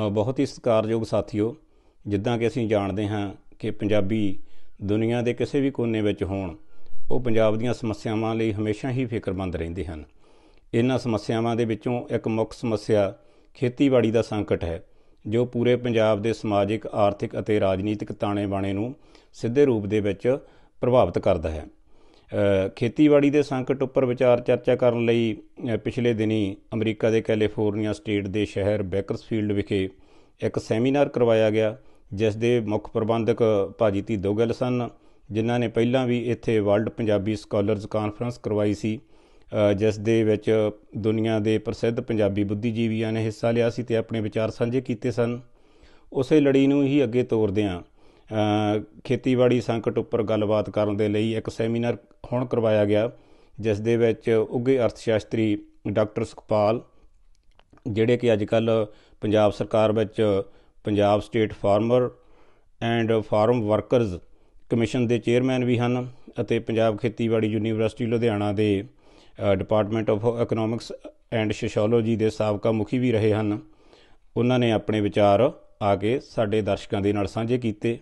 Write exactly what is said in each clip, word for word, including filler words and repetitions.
बहुत ही सत्कारयोग साथियों, जिद्दां कि असीं जाणदे हां कि पंजाबी दुनिया के किसी भी कोने विच होण, ਉਹ ਪੰਜਾਬ ਦੀਆਂ ਸਮੱਸਿਆਵਾਂ ਲਈ ਹਮੇਸ਼ਾ ਹੀ ਫਿਕਰਮੰਦ ਰਹਿੰਦੇ ਹਨ। ਇਹਨਾਂ ਸਮੱਸਿਆਵਾਂ ਦੇ ਵਿੱਚੋਂ ਇੱਕ ਮੁੱਖ ਸਮੱਸਿਆ ਖੇਤੀਬਾੜੀ ਦਾ ਸੰਕਟ ਹੈ, ਜੋ ਪੂਰੇ ਪੰਜਾਬ ਦੇ ਸਮਾਜਿਕ, ਆਰਥਿਕ ਅਤੇ ਰਾਜਨੀਤਿਕ ਤਾਣੇ ਬਾਣੇ ਨੂੰ ਸਿੱਧੇ ਰੂਪ ਦੇ ਵਿੱਚ ਪ੍ਰਭਾਵਿਤ ਕਰਦਾ ਹੈ। ਖੇਤੀਬਾੜੀ ਦੇ ਸੰਕਟ ਉੱਪਰ ਵਿਚਾਰ ਚਰਚਾ ਕਰਨ ਲਈ ਪਿਛਲੇ ਦਿਨੀ ਅਮਰੀਕਾ ਦੇ ਕੈਲੀਫੋਰਨੀਆ ਸਟੇਟ ਦੇ ਸ਼ਹਿਰ ਬੇਕਰਸਫੀਲਡ ਵਿਖੇ ਇੱਕ ਸੈਮੀਨਾਰ ਕਰਵਾਇਆ ਗਿਆ, ਜਿਸ ਦੇ ਮੁੱਖ ਪ੍ਰਬੰਧਕ ਭਾਜੀ ਧੀਦੋ ਗਿੱਲ ਸਨ, ਜਿਨ੍ਹਾਂ ਨੇ ਪਹਿਲਾਂ ਵੀ ਇੱਥੇ ਵਰਲਡ ਪੰਜਾਬੀ ਸਕਾਲਰਜ਼ ਕਾਨਫਰੰਸ ਕਰਵਾਈ ਸੀ, ਜਿਸ ਦੇ ਵਿੱਚ ਦੁਨੀਆ ਦੇ ਪ੍ਰਸਿੱਧ ਪੰਜਾਬੀ ਬੁੱਧੀਜੀਵੀਆਂ ਨੇ ਹਿੱਸਾ ਲਿਆ ਸੀ ਅਤੇ ਆਪਣੇ ਵਿਚਾਰ ਸਾਂਝੇ ਕੀਤੇ ਸਨ। ਉਸੇ ਲੜੀ ਨੂੰ ਹੀ ਅੱਗੇ ਤੋਰਦਿਆਂ ਖੇਤੀਬਾੜੀ ਸੰਕਟ ਉੱਪਰ ਗੱਲਬਾਤ ਕਰਨ ਦੇ ਲਈ ਇੱਕ ਸੈਮੀਨਾਰ ਹੁਣ ਕਰਵਾਇਆ ਗਿਆ, ਜਿਸ ਦੇ ਵਿੱਚ ਉੱਘੇ ਅਰਥ ਸ਼ਾਸਤਰੀ ਡਾਕਟਰ ਸੁਖਪਾਲ, ਜਿਹੜੇ ਕਿ ਅੱਜ ਕੱਲ੍ਹ ਪੰਜਾਬ ਸਰਕਾਰ ਵਿੱਚ Punjab state farmer and farm workers commission ਦੇ ਚੇਅਰਮੈਨ ਵੀ ਹਨ ਅਤੇ ਪੰਜਾਬ ਖੇਤੀਬਾੜੀ ਯੂਨੀਵਰਸਿਟੀ ਲੁਧਿਆਣਾ ਦੇ department of economics and sociology ਦੇ ਸਾਬਕਾ ਮੁਖੀ ਵੀ ਰਹੇ ਹਨ। ਉਹਨਾਂ ਨੇ ਆਪਣੇ ਵਿਚਾਰ ਆ ਕੇ ਸਾਡੇ ਦਰਸ਼ਕਾਂ ਦੇ ਨਾਲ ਸਾਂਝੇ ਕੀਤੇ।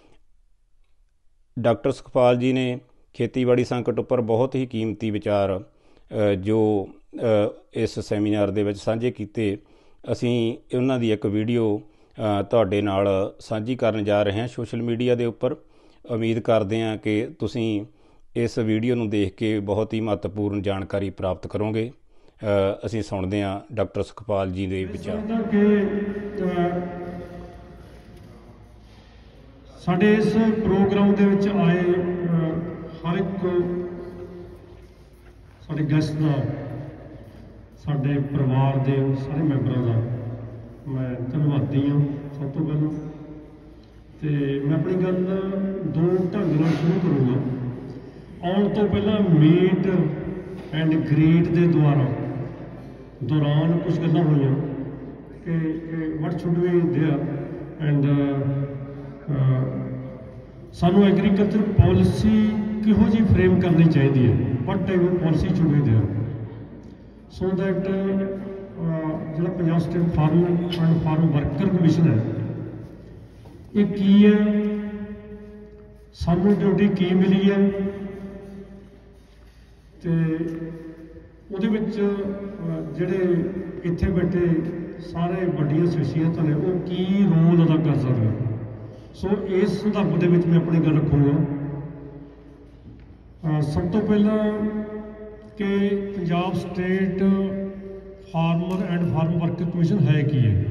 ਡਾਕਟਰ ਸੁਖਪਾਲ ਜੀ ਨੇ ਖੇਤੀਬਾੜੀ ਸੰਕਟ ਉੱਪਰ ਬਹੁਤ ਹੀ ਕੀਮਤੀ ਵਿਚਾਰ ਜੋ ਇਸ ਸੈਮੀਨਾਰ ਦੇ ਵਿੱਚ ਸਾਂਝੇ ਕੀਤੇ। ਅਸੀਂ ਉਹਨਾਂ ਦੀ ਇੱਕ ਵੀਡੀਓ ਤੁਹਾਡੇ ਨਾਲ ਸਾਂਝੀ ਕਰਨ ਜਾ ਰਹੇ ਹਾਂ ਸੋਸ਼ਲ ਮੀਡੀਆ ਦੇ ਉੱਪਰ। ਉਮੀਦ ਕਰਦੇ ਹਾਂ ਕਿ ਤੁਸੀਂ ਇਸ ਵੀਡੀਓ ਨੂੰ ਦੇਖ ਕੇ ਬਹੁਤ ਹੀ ਮਹੱਤਵਪੂਰਨ ਜਾਣਕਾਰੀ ਪ੍ਰਾਪਤ ਕਰੋਗੇ। ਅਸੀਂ ਸੁਣਦੇ ਹਾਂ ਡਾਕਟਰ ਸੁਖਪਾਲ ਜੀ ਦੇ ਵਿਚਾਰ। ਸਾਡੇ ਇਸ ਪ੍ਰੋਗਰਾਮ ਦੇ ਵਿੱਚ ਆਏ ਹਰ ਇੱਕ ਸਾਡੇ ਗੈਸਟ ਦਾ, ਸਾਡੇ ਪਰਿਵਾਰ ਦੇ ਸਾਰੇ ਮੈਂਬਰਾਂ ਦਾ ਮੈਂ ਧੰਨਵਾਦੀ ਹਾਂ। ਸਭ ਤੋਂ ਪਹਿਲਾਂ ਤੇ ਮੈਂ ਆਪਣੀ ਗੱਲ ਦੋ ਢੰਗ ਨਾਲ ਸ਼ੁਰੂ ਕਰੂੰਗਾ। ਆਉਣ ਤੋਂ ਪਹਿਲਾਂ ਮੀਟ ਐਂਡ ਗ੍ਰੀਟ ਦੇ ਦੁਆਰਾ ਦੌਰਾਨ ਕੁਝ ਗੱਲਾਂ ਹੋਈਆਂ ਕਿ what should we there and ਸਾਨੂੰ ਐਗਰੀਕਲਚਰ ਪੋਲਿਸੀ ਕਿਹੋ ਜਿਹੀ ਫਰੇਮ ਕਰਨੀ ਚਾਹੀਦੀ ਹੈ, what type of policy should we there so that ਜਿਹੜਾ Punjab state farm and farm worker commission ਹੈ, ਇਹ ਕੀ ਹੈ, ਸਾਨੂੰ ਡਿਊਟੀ ਕੀ ਮਿਲੀ ਹੈ ਤੇ ਉਹਦੇ ਵਿੱਚ ਜਿਹੜੇ ਇੱਥੇ ਬੈਠੇ ਸਾਰੇ ਵੱਡੀਆਂ ਸ਼ਖਸੀਅਤਾਂ ਨੇ ਉਹ ਕੀ ਰੋਲ ਅਦਾ ਕਰ ਸਕਦੇ। ਸੋ ਇਸ ਸੰਦਰਭ ਦੇ ਵਿੱਚ ਮੈਂ ਆਪਣੀ ਗੱਲ ਰੱਖੂੰਗਾ। ਸਭ ਤੋਂ ਪਹਿਲਾਂ ਕਿ Punjab state farmer and farm worker commission ਹੈ ਕੀ ਹੈ।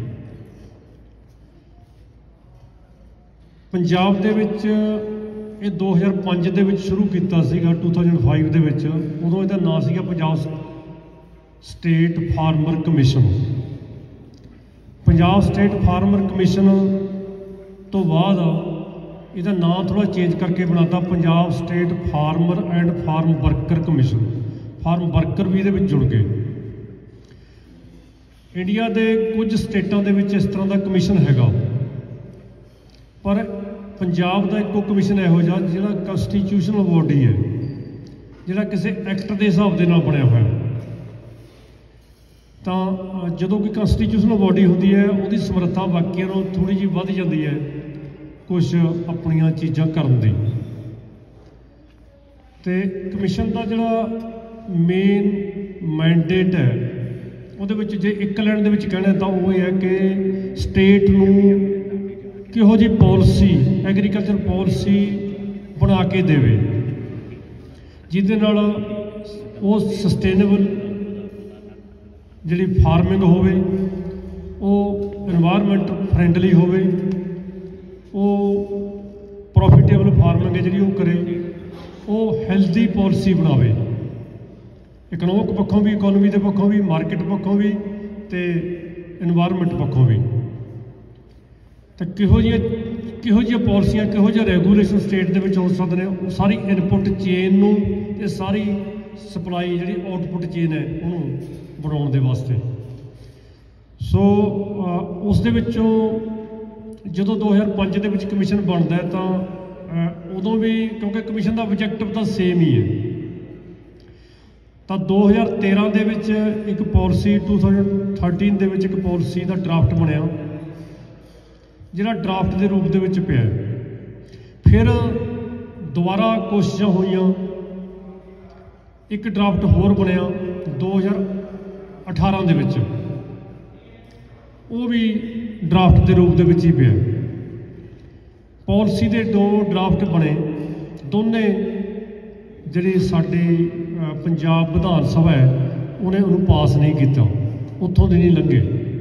ਪੰਜਾਬ ਦੇ ਵਿੱਚ ਇਹ ਦੋ ਹਜ਼ਾਰ ਪੰਜ ਦੇ ਵਿੱਚ ਸ਼ੁਰੂ ਕੀਤਾ ਸੀਗਾ, ਦੋ ਹਜ਼ਾਰ ਪੰਜ ਦੇ ਵਿੱਚ। ਉਦੋਂ ਇਹਦਾ ਨਾਂ ਸੀਗਾ Punjab state farmer commission. Punjab state farmer commission ਤੋਂ ਬਾਅਦ ਇਹਦਾ ਨਾਂ ਥੋੜ੍ਹਾ ਚੇਂਜ ਕਰਕੇ ਬਣਾਤਾ Punjab state farmer and farm worker commission. Farm worker ਵੀ ਇਹਦੇ ਵਿੱਚ ਜੁੜ ਗਏ। ਇੰਡੀਆ ਦੇ ਕੁਝ ਸਟੇਟਾਂ ਦੇ ਵਿੱਚ ਇਸ ਤਰ੍ਹਾਂ ਦਾ ਕਮਿਸ਼ਨ ਹੈਗਾ, ਪਰ ਪੰਜਾਬ ਦਾ ਇੱਕੋ ਕਮਿਸ਼ਨ ਇਹੋ ਜਿਹਾ ਜਿਹੜਾ ਕੰਸਟੀਟਿਊਸ਼ਨਲ ਬੋਡੀ ਹੈ, ਜਿਹੜਾ ਕਿਸੇ ਐਕਟ ਦੇ ਹਿਸਾਬ ਦੇ ਨਾਲ ਬਣਿਆ ਹੋਇਆ। ਤਾਂ ਜਦੋਂ ਕੋਈ ਕੰਸਟੀਟਿਊਸ਼ਨਲ ਬੋਡੀ ਹੁੰਦੀ ਹੈ, ਉਹਦੀ ਸਮਰੱਥਾ ਬਾਕੀਆਂ ਨਾਲੋਂ ਥੋੜ੍ਹੀ ਜਿਹੀ ਵੱਧ ਜਾਂਦੀ ਹੈ ਕੁਛ ਆਪਣੀਆਂ ਚੀਜ਼ਾਂ ਕਰਨ ਦੀ। ਅਤੇ ਕਮਿਸ਼ਨ ਦਾ ਜਿਹੜਾ ਮੇਨ ਮੈਂਡੇਟ ਹੈ, ਉਹਦੇ ਵਿੱਚ ਜੇ ਇੱਕ ਲਾਈਨ ਦੇ ਵਿੱਚ ਕਹਿਣਾ ਤਾਂ ਉਹ ਇਹ ਹੈ ਕਿ ਸਟੇਟ ਨੂੰ ਕਿਹੋ ਜਿਹੀ ਪੋਲਿਸੀ, ਐਗਰੀਕਲਚਰ ਪੋਲਿਸੀ ਬਣਾ ਕੇ ਦੇਵੇ ਜਿਹਦੇ ਨਾਲ ਉਹ ਸਸਟੇਨੇਬਲ ਜਿਹੜੀ ਫਾਰਮਿੰਗ ਹੋਵੇ, ਉਹ ਇਨਵਾਇਰਮੈਂਟ ਫਰੈਂਡਲੀ ਹੋਵੇ, ਉਹ ਪ੍ਰੋਫਿਟੇਬਲ ਫਾਰਮਿੰਗ ਹੈ ਜਿਹੜੀ ਉਹ ਕਰੇ, ਉਹ ਹੈਲਦੀ ਪੋਲਿਸੀ ਬਣਾਵੇ, ਇਕਨੋਮਿਕ ਪੱਖੋਂ ਵੀ, ਇਕੋਨਮੀ ਦੇ ਪੱਖੋਂ ਵੀ, ਮਾਰਕੀਟ ਪੱਖੋਂ ਵੀ ਅਤੇ ਇਨਵਾਇਰਮੈਂਟ ਪੱਖੋਂ ਵੀ। ਤਾਂ ਕਿਹੋ ਜਿਹੀਆਂ ਕਿਹੋ ਜਿਹੀਆਂ ਪੋਲਿਸੀਆਂ, ਕਿਹੋ ਜਿਹਾ ਰੈਗੂਲੇਸ਼ਨ ਸਟੇਟ ਦੇ ਵਿੱਚ ਹੋ ਸਕਦੇ ਨੇ, ਉਹ ਸਾਰੀ ਇਨਪੁੱਟ ਚੇਨ ਨੂੰ ਅਤੇ ਸਾਰੀ ਸਪਲਾਈ ਜਿਹੜੀ ਆਊਟਪੁੱਟ ਚੇਨ ਹੈ ਉਹਨੂੰ ਬਣਾਉਣ ਦੇ ਵਾਸਤੇ। ਸੋ ਉਸ ਦੇ ਵਿੱਚੋਂ ਜਦੋਂ ਦੋ ਹਜ਼ਾਰ ਪੰਜ ਦੇ ਵਿੱਚ ਕਮਿਸ਼ਨ ਬਣਦਾ ਹੈ ਤਾਂ ਉਦੋਂ ਵੀ, ਕਿਉਂਕਿ ਕਮਿਸ਼ਨ ਦਾ ਆਬਜੈਕਟਿਵ ਤਾਂ ਸੇਮ ਹੀ ਹੈ, ਤਾਂ ਦੋ ਹਜ਼ਾਰ ਤੇਰ੍ਹਾਂ ਦੇ ਵਿੱਚ ਇੱਕ ਪੋਲਿਸੀ, ਦੋ ਹਜ਼ਾਰ ਤੇਰ੍ਹਾਂ ਦੇ ਵਿੱਚ ਇੱਕ ਪੋਲਿਸੀ ਦਾ ਡਰਾਫਟ ਬਣਿਆ ਜਿਹੜਾ ਡਰਾਫਟ ਦੇ ਰੂਪ ਦੇ ਵਿੱਚ ਪਿਆ। ਫਿਰ ਦੁਬਾਰਾ ਕੋਸ਼ਿਸ਼ਾਂ ਹੋਈਆਂ, ਇੱਕ ਡਰਾਫਟ ਹੋਰ ਬਣਿਆ ਦੋ ਹਜ਼ਾਰ ਅਠਾਰਾਂ ਦੇ ਵਿੱਚ, ਉਹ ਵੀ ਡਰਾਫਟ ਦੇ ਰੂਪ ਦੇ ਵਿੱਚ ਹੀ ਪਿਆ। ਪਾਲਿਸੀ ਦੇ ਦੋ ਡਰਾਫਟ ਬਣੇ, ਦੋਨੇ ਜਿਹੜੀ ਸਾਡੀ ਪੰਜਾਬ ਵਿਧਾਨ ਸਭਾ ਹੈ ਉਹਨੇ ਉਹਨੂੰ ਪਾਸ ਨਹੀਂ ਕੀਤਾ, ਉੱਥੋਂ ਦੀ ਨਹੀਂ ਲੰਘੇ।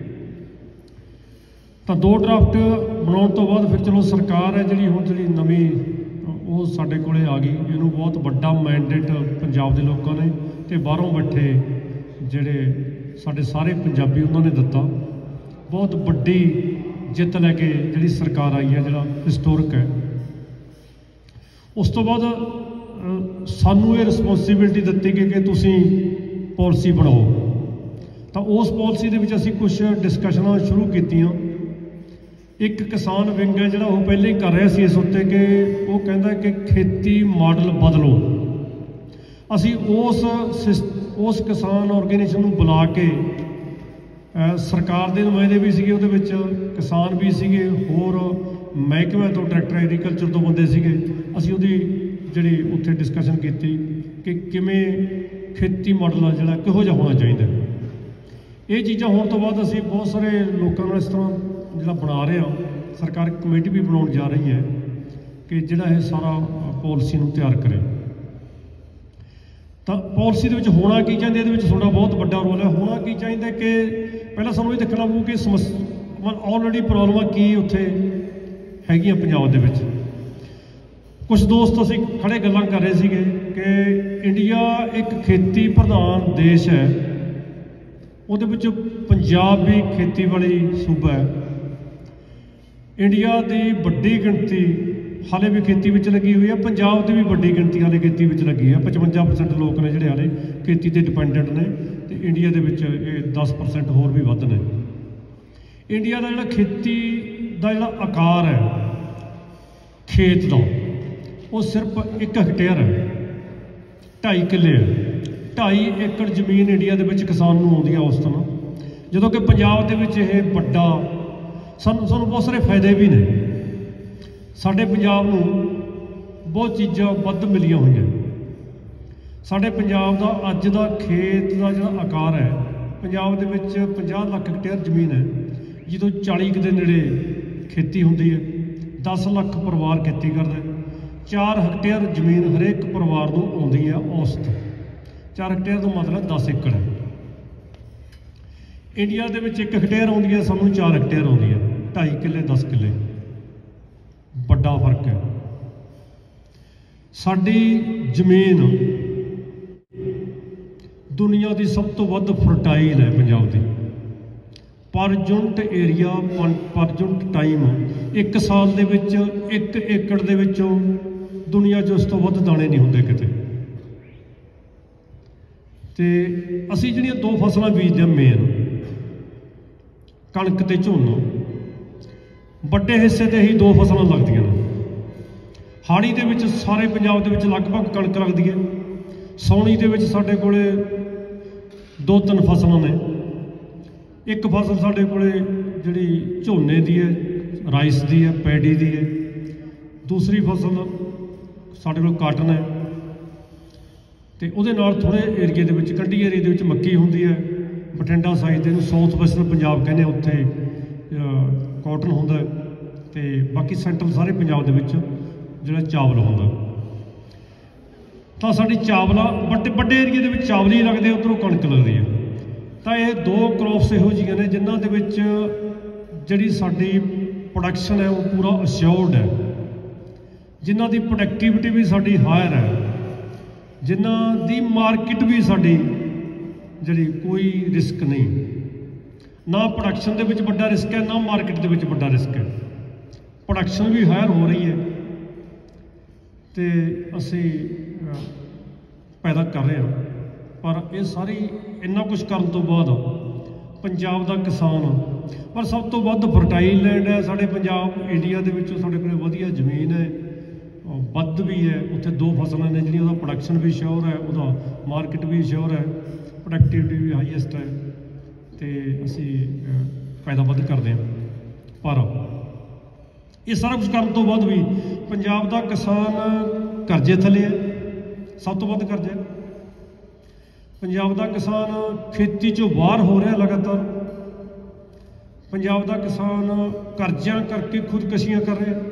ਤਾਂ ਦੋ ਡਰਾਫਟ ਬਣਾਉਣ ਤੋਂ ਬਾਅਦ ਫਿਰ ਚਲੋ ਸਰਕਾਰ ਹੈ ਜਿਹੜੀ ਹੁਣ ਜਿਹੜੀ ਨਵੀਂ ਉਹ ਸਾਡੇ ਕੋਲੇ ਆ ਗਈ। ਇਹਨੂੰ ਬਹੁਤ ਵੱਡਾ ਮੈਂਡੇਟ ਪੰਜਾਬ ਦੇ ਲੋਕਾਂ ਨੇ ਅਤੇ ਬਾਹਰੋਂ ਬੈਠੇ ਜਿਹੜੇ ਸਾਡੇ ਸਾਰੇ ਪੰਜਾਬੀ ਉਹਨਾਂ ਨੇ ਦਿੱਤਾ। ਬਹੁਤ ਵੱਡੀ ਜਿੱਤ ਲੈ ਕੇ ਜਿਹੜੀ ਸਰਕਾਰ ਆਈ ਹੈ, ਜਿਹੜਾ ਹਿਸਟੋਰਿਕ ਹੈ। ਉਸ ਤੋਂ ਬਾਅਦ ਸਾਨੂੰ ਇਹ ਰਿਸਪੌਂਸੀਬਿਲਟੀ ਦਿੱਤੀ ਗਈ ਕਿ ਤੁਸੀਂ ਪਾਲਿਸੀ ਬਣਾਓ। ਤਾਂ ਉਸ ਪਾਲਿਸੀ ਦੇ ਵਿੱਚ ਅਸੀਂ ਕੁਝ ਡਿਸਕਸ਼ਨਾਂ ਸ਼ੁਰੂ ਕੀਤੀਆਂ। ਇੱਕ ਕਿਸਾਨ ਵਿੰਗ ਹੈ ਜਿਹੜਾ ਉਹ ਪਹਿਲਾਂ ਹੀ ਕਰ ਰਿਹਾ ਸੀ ਇਸ ਉੱਤੇ ਕਿ ਉਹ ਕਹਿੰਦਾ ਕਿ ਖੇਤੀ ਮਾਡਲ ਬਦਲੋ। ਅਸੀਂ ਉਸ ਉਸ ਕਿਸਾਨ ਆਰਗੇਨਾਈਜੇਸ਼ਨ ਨੂੰ ਬੁਲਾ ਕੇ, ਸਰਕਾਰ ਦੇ ਨੁਮਾਇੰਦੇ ਵੀ ਸੀਗੇ ਉਹਦੇ ਵਿੱਚ, ਕਿਸਾਨ ਵੀ ਸੀਗੇ, ਹੋਰ ਮਹਿਕਮੇ ਤੋਂ ਡਾਇਰੈਕਟਰ ਐਗਰੀਕਲਚਰ ਤੋਂ ਬੰਦੇ ਸੀਗੇ। ਅਸੀਂ ਉਹਦੀ ਜਿਹੜੀ ਉੱਥੇ ਡਿਸਕਸ਼ਨ ਕੀਤੀ ਕਿ ਕਿਵੇਂ ਖੇਤੀ ਮਾਡਲ ਆ ਜਿਹੜਾ ਕਿਹੋ ਜਿਹਾ ਹੋਣਾ ਚਾਹੀਦਾ। ਇਹ ਚੀਜ਼ਾਂ ਹੋਣ ਤੋਂ ਬਾਅਦ ਅਸੀਂ ਬਹੁਤ ਸਾਰੇ ਲੋਕਾਂ ਨਾਲ ਇਸ ਤਰ੍ਹਾਂ ਜਿਹੜਾ ਬਣਾ ਰਹੇ ਹਾਂ, ਸਰਕਾਰ ਕਮੇਟੀ ਵੀ ਬਣਾਉਣ ਜਾ ਰਹੀ ਹੈ ਕਿ ਜਿਹੜਾ ਇਹ ਸਾਰਾ ਪਾਲਿਸੀ ਨੂੰ ਤਿਆਰ ਕਰੇ। ਤਾਂ ਪਾਲਿਸੀ ਦੇ ਵਿੱਚ ਹੋਣਾ ਕੀ ਚਾਹੀਦਾ, ਇਹਦੇ ਵਿੱਚ ਤੁਹਾਡਾ ਬਹੁਤ ਵੱਡਾ ਰੋਲ ਹੈ। ਹੋਣਾ ਕੀ ਚਾਹੀਦਾ ਕਿ ਪਹਿਲਾਂ ਸਾਨੂੰ ਇਹ ਦੇਖਣਾ ਪਊ ਕਿ ਸਮੱਸਿਆ ਆਲਰੇਡੀ ਪ੍ਰੋਬਲਮਾਂ ਕੀ ਉੱਥੇ ਹੈਗੀਆਂ ਪੰਜਾਬ ਦੇ ਵਿੱਚ। ਕੁਝ ਦੋਸਤ ਅਸੀਂ ਖੜੇ ਗੱਲਾਂ ਕਰ ਰਹੇ ਸੀਗੇ ਕਿ ਇੰਡੀਆ ਇੱਕ ਖੇਤੀ ਪ੍ਰਧਾਨ ਦੇਸ਼ ਹੈ, ਉਹਦੇ ਵਿੱਚ ਪੰਜਾਬ ਵੀ ਖੇਤੀ ਵਾਲੀ ਸੂਬਾ ਹੈ। ਇੰਡੀਆ ਦੀ ਵੱਡੀ ਗਿਣਤੀ ਹਾਲੇ ਵੀ ਖੇਤੀ ਵਿੱਚ ਲੱਗੀ ਹੋਈ ਹੈ, ਪੰਜਾਬ ਦੀ ਵੀ ਵੱਡੀ ਗਿਣਤੀ ਹਾਲੇ ਖੇਤੀ ਵਿੱਚ ਲੱਗੀ ਹੈ। ਪਚਵੰਜਾ ਪਰਸੈਂਟ ਲੋਕ ਨੇ ਜਿਹੜੇ ਹਾਲੇ ਖੇਤੀ 'ਤੇ ਡਿਪੈਂਡੈਂਟ ਨੇ, ਅਤੇ ਇੰਡੀਆ ਦੇ ਵਿੱਚ ਇਹ ਦਸ ਪਰਸੈਂਟ ਹੋਰ ਵੀ ਵੱਧ ਨੇ। ਇੰਡੀਆ ਦਾ ਜਿਹੜਾ ਖੇਤੀ ਦਾ ਜਿਹੜਾ ਆਕਾਰ ਹੈ ਖੇਤ ਦਾ, ਉਹ ਸਿਰਫ ਇੱਕ ਹੈਕਟੇਅਰ ਹੈ, ਢਾਈ ਕਿੱਲੇ ਹੈ। ਢਾਈ ਏਕੜ ਜ਼ਮੀਨ ਇੰਡੀਆ ਦੇ ਵਿੱਚ ਕਿਸਾਨ ਨੂੰ ਆਉਂਦੀ ਹੈ ਔਸਤਨ, ਜਦੋਂ ਕਿ ਪੰਜਾਬ ਦੇ ਵਿੱਚ ਇਹ ਵੱਡਾ ਸਾਨੂੰ ਸਾਨੂੰ ਬਹੁਤ ਸਾਰੇ ਫਾਇਦੇ ਵੀ ਨੇ। ਸਾਡੇ ਪੰਜਾਬ ਨੂੰ ਬਹੁਤ ਚੀਜ਼ਾਂ ਵੱਧ ਮਿਲੀਆਂ ਹੋਈਆਂ। ਸਾਡੇ ਪੰਜਾਬ ਦਾ ਅੱਜ ਦਾ ਖੇਤ ਦਾ ਜਿਹੜਾ ਆਕਾਰ ਹੈ, ਪੰਜਾਬ ਦੇ ਵਿੱਚ ਪੰਜਾਹ ਲੱਖ ਹੈਕਟੇਅਰ ਜ਼ਮੀਨ ਹੈ, ਜਦੋਂ ਚਾਲੀ ਕੁ ਦੇ ਨੇੜੇ ਖੇਤੀ ਹੁੰਦੀ ਹੈ। ਦਸ ਲੱਖ ਪਰਿਵਾਰ ਖੇਤੀ ਕਰਦਾ ਹੈ। ਚਾਰ ਹੈਕਟੇਅਰ ਜ਼ਮੀਨ ਹਰੇਕ ਪਰਿਵਾਰ ਨੂੰ ਆਉਂਦੀ ਹੈ ਔਸਤ। ਚਾਰ ਹੈਕਟੇਅਰ ਦਾ ਮਤਲਬ ਦਸ ਏਕੜ ਹੈ। ਇੰਡੀਆ ਦੇ ਵਿੱਚ ਇੱਕ ਹੈਕਟੇਅਰ ਆਉਂਦੀ ਹੈ, ਸਾਨੂੰ ਚਾਰ ਹੈਕਟੇਅਰ ਆਉਂਦੀ ਹੈ। ਢਾਈ ਕਿੱਲੇ ਦਸ ਕਿੱਲੇ, ਵੱਡਾ ਫਰਕ ਹੈ। ਸਾਡੀ ਜ਼ਮੀਨ ਦੁਨੀਆ ਦੀ ਸਭ ਤੋਂ ਵੱਧ ਫਰਟਾਈਲ ਹੈ ਪੰਜਾਬ ਦੀ। Per unit area, per unit time, ਇੱਕ ਸਾਲ ਦੇ ਵਿੱਚ ਇੱਕ ਏਕੜ ਦੇ ਵਿੱਚੋਂ ਦੁਨੀਆ 'ਚ ਉਸ ਤੋਂ ਵੱਧ ਦਾਣੇ ਨਹੀਂ ਹੁੰਦੇ ਕਿਤੇ। ਅਤੇ ਅਸੀਂ ਜਿਹੜੀਆਂ ਦੋ ਫਸਲਾਂ ਬੀਜਦੇ ਹਾਂ ਮੇਨ, ਕਣਕ ਅਤੇ ਝੋਨਾ, ਵੱਡੇ ਹਿੱਸੇ 'ਤੇ ਹੀ ਦੋ ਫਸਲਾਂ ਲੱਗਦੀਆਂ ਨੇ। ਹਾੜੀ ਦੇ ਵਿੱਚ ਸਾਰੇ ਪੰਜਾਬ ਦੇ ਵਿੱਚ ਲਗਭਗ ਕਣਕ ਲੱਗਦੀ ਹੈ। ਸਾਉਣੀ ਦੇ ਵਿੱਚ ਸਾਡੇ ਕੋਲੇ ਦੋ ਤਿੰਨ ਫਸਲਾਂ ਨੇ। ਇੱਕ ਫਸਲ ਸਾਡੇ ਕੋਲੇ ਜਿਹੜੀ ਝੋਨੇ ਦੀ ਹੈ, ਰਾਈਸ ਦੀ ਹੈ, ਪੈਡੀ ਦੀ ਹੈ। ਦੂਸਰੀ ਫਸਲ ਸਾਡੇ ਕੋਲ ਕਾਟਨ ਹੈ, ਅਤੇ ਉਹਦੇ ਨਾਲ ਥੋੜ੍ਹੇ ਏਰੀਏ ਦੇ ਵਿੱਚ, ਕੰਢੀ ਏਰੀਏ ਦੇ ਵਿੱਚ ਮੱਕੀ ਹੁੰਦੀ ਹੈ। ਬਠਿੰਡਾ ਸਾਈਡ 'ਤੇ ਇਹਨੂੰ ਸਾਊਥ ਵੈਸਟਰਨ ਪੰਜਾਬ ਕਹਿੰਦੇ, ਉੱਥੇ ਕਾਟਨ ਹੁੰਦਾ, ਅਤੇ ਬਾਕੀ ਸੈਂਟਰਲ ਸਾਰੇ ਪੰਜਾਬ ਦੇ ਵਿੱਚ ਜਿਹੜਾ ਚਾਵਲ ਹੁੰਦਾ। ਤਾਂ ਸਾਡੀ ਚਾਵਲਾ ਵੱਡੇ ਵੱਡੇ ਏਰੀਏ ਦੇ ਵਿੱਚ ਚਾਵਲ ਹੀ ਲੱਗਦੇ, ਉੱਧਰੋਂ ਕਣਕ ਲੱਗਦੀ ਹੈ। ਤਾਂ ਇਹ ਦੋ ਕ੍ਰੌਪਸ ਇਹੋ ਜਿਹੀਆਂ ਨੇ ਜਿਨ੍ਹਾਂ ਦੇ ਵਿੱਚ ਜਿਹੜੀ ਸਾਡੀ ਪ੍ਰੋਡਕਸ਼ਨ ਹੈ ਉਹ ਪੂਰਾ ਅਸ਼ੋਰਡ ਹੈ, ਜਿਨ੍ਹਾਂ ਦੀ ਪ੍ਰੋਡਕਟੀਵਿਟੀ ਵੀ ਸਾਡੀ ਹਾਇਰ ਹੈ, ਜਿਨ੍ਹਾਂ ਦੀ ਮਾਰਕੀਟ ਵੀ ਸਾਡੀ ਜਿਹੜੀ ਕੋਈ ਰਿਸਕ ਨਹੀਂ। ਨਾ ਪ੍ਰੋਡਕਸ਼ਨ ਦੇ ਵਿੱਚ ਵੱਡਾ ਰਿਸਕ ਹੈ, ਨਾ ਮਾਰਕੀਟ ਦੇ ਵਿੱਚ ਵੱਡਾ ਰਿਸਕ ਹੈ। ਪ੍ਰੋਡਕਸ਼ਨ ਵੀ ਹਾਇਰ ਹੋ ਰਹੀ ਹੈ ਅਤੇ ਅਸੀਂ ਪੈਦਾ ਕਰ ਰਹੇ ਹਾਂ। ਪਰ ਇਹ ਸਾਰੀ ਇੰਨਾ ਕੁਛ ਕਰਨ ਤੋਂ ਬਾਅਦ ਪੰਜਾਬ ਦਾ ਕਿਸਾਨ, ਪਰ ਸਭ ਤੋਂ ਵੱਧ ਫਰਟਾਈਲ ਲੈਂਡ ਹੈ ਸਾਡੇ ਪੰਜਾਬ ਇੰਡੀਆ ਦੇ ਵਿੱਚੋਂ। ਸਾਡੇ ਕੋਲ ਵਧੀਆ ਜ਼ਮੀਨ ਹੈ, ਵੱਧ ਵੀ ਹੈ। ਉੱਥੇ ਦੋ ਫਸਲਾਂ ਨੇ ਜਿਹੜੀਆਂ, ਉਹਦਾ ਪ੍ਰੋਡਕਸ਼ਨ ਵੀ ਸ਼ੋਰ ਹੈ, ਉਹਦਾ ਮਾਰਕੀਟ ਵੀ ਸ਼ੋਰ ਹੈ, ਪ੍ਰੋਡਕਟੀਵਿਟੀ ਵੀ ਹਾਈਐਸਟ ਹੈ, ਅਤੇ ਅਸੀਂ ਪੈਦਾ ਵੱਧ ਕਰਦੇ ਹਾਂ। ਪਰ ਇਹ ਸਾਰਾ ਕੁਝ ਕਰਨ ਤੋਂ ਬਾਅਦ ਵੀ ਪੰਜਾਬ ਦਾ ਕਿਸਾਨ ਕਰਜ਼ੇ ਥੱਲੇ ਹੈ, ਸਭ ਤੋਂ ਵੱਧ ਕਰਜ਼ਾ ਹੈ। ਪੰਜਾਬ ਦਾ ਕਿਸਾਨ ਖੇਤੀ 'ਚੋਂ ਬਾਹਰ ਹੋ ਰਿਹਾ ਲਗਾਤਾਰ। ਪੰਜਾਬ ਦਾ ਕਿਸਾਨ ਕਰਜ਼ਿਆਂ ਕਰਕੇ ਖੁਦਕਸ਼ੀਆਂ ਕਰ ਰਿਹਾ।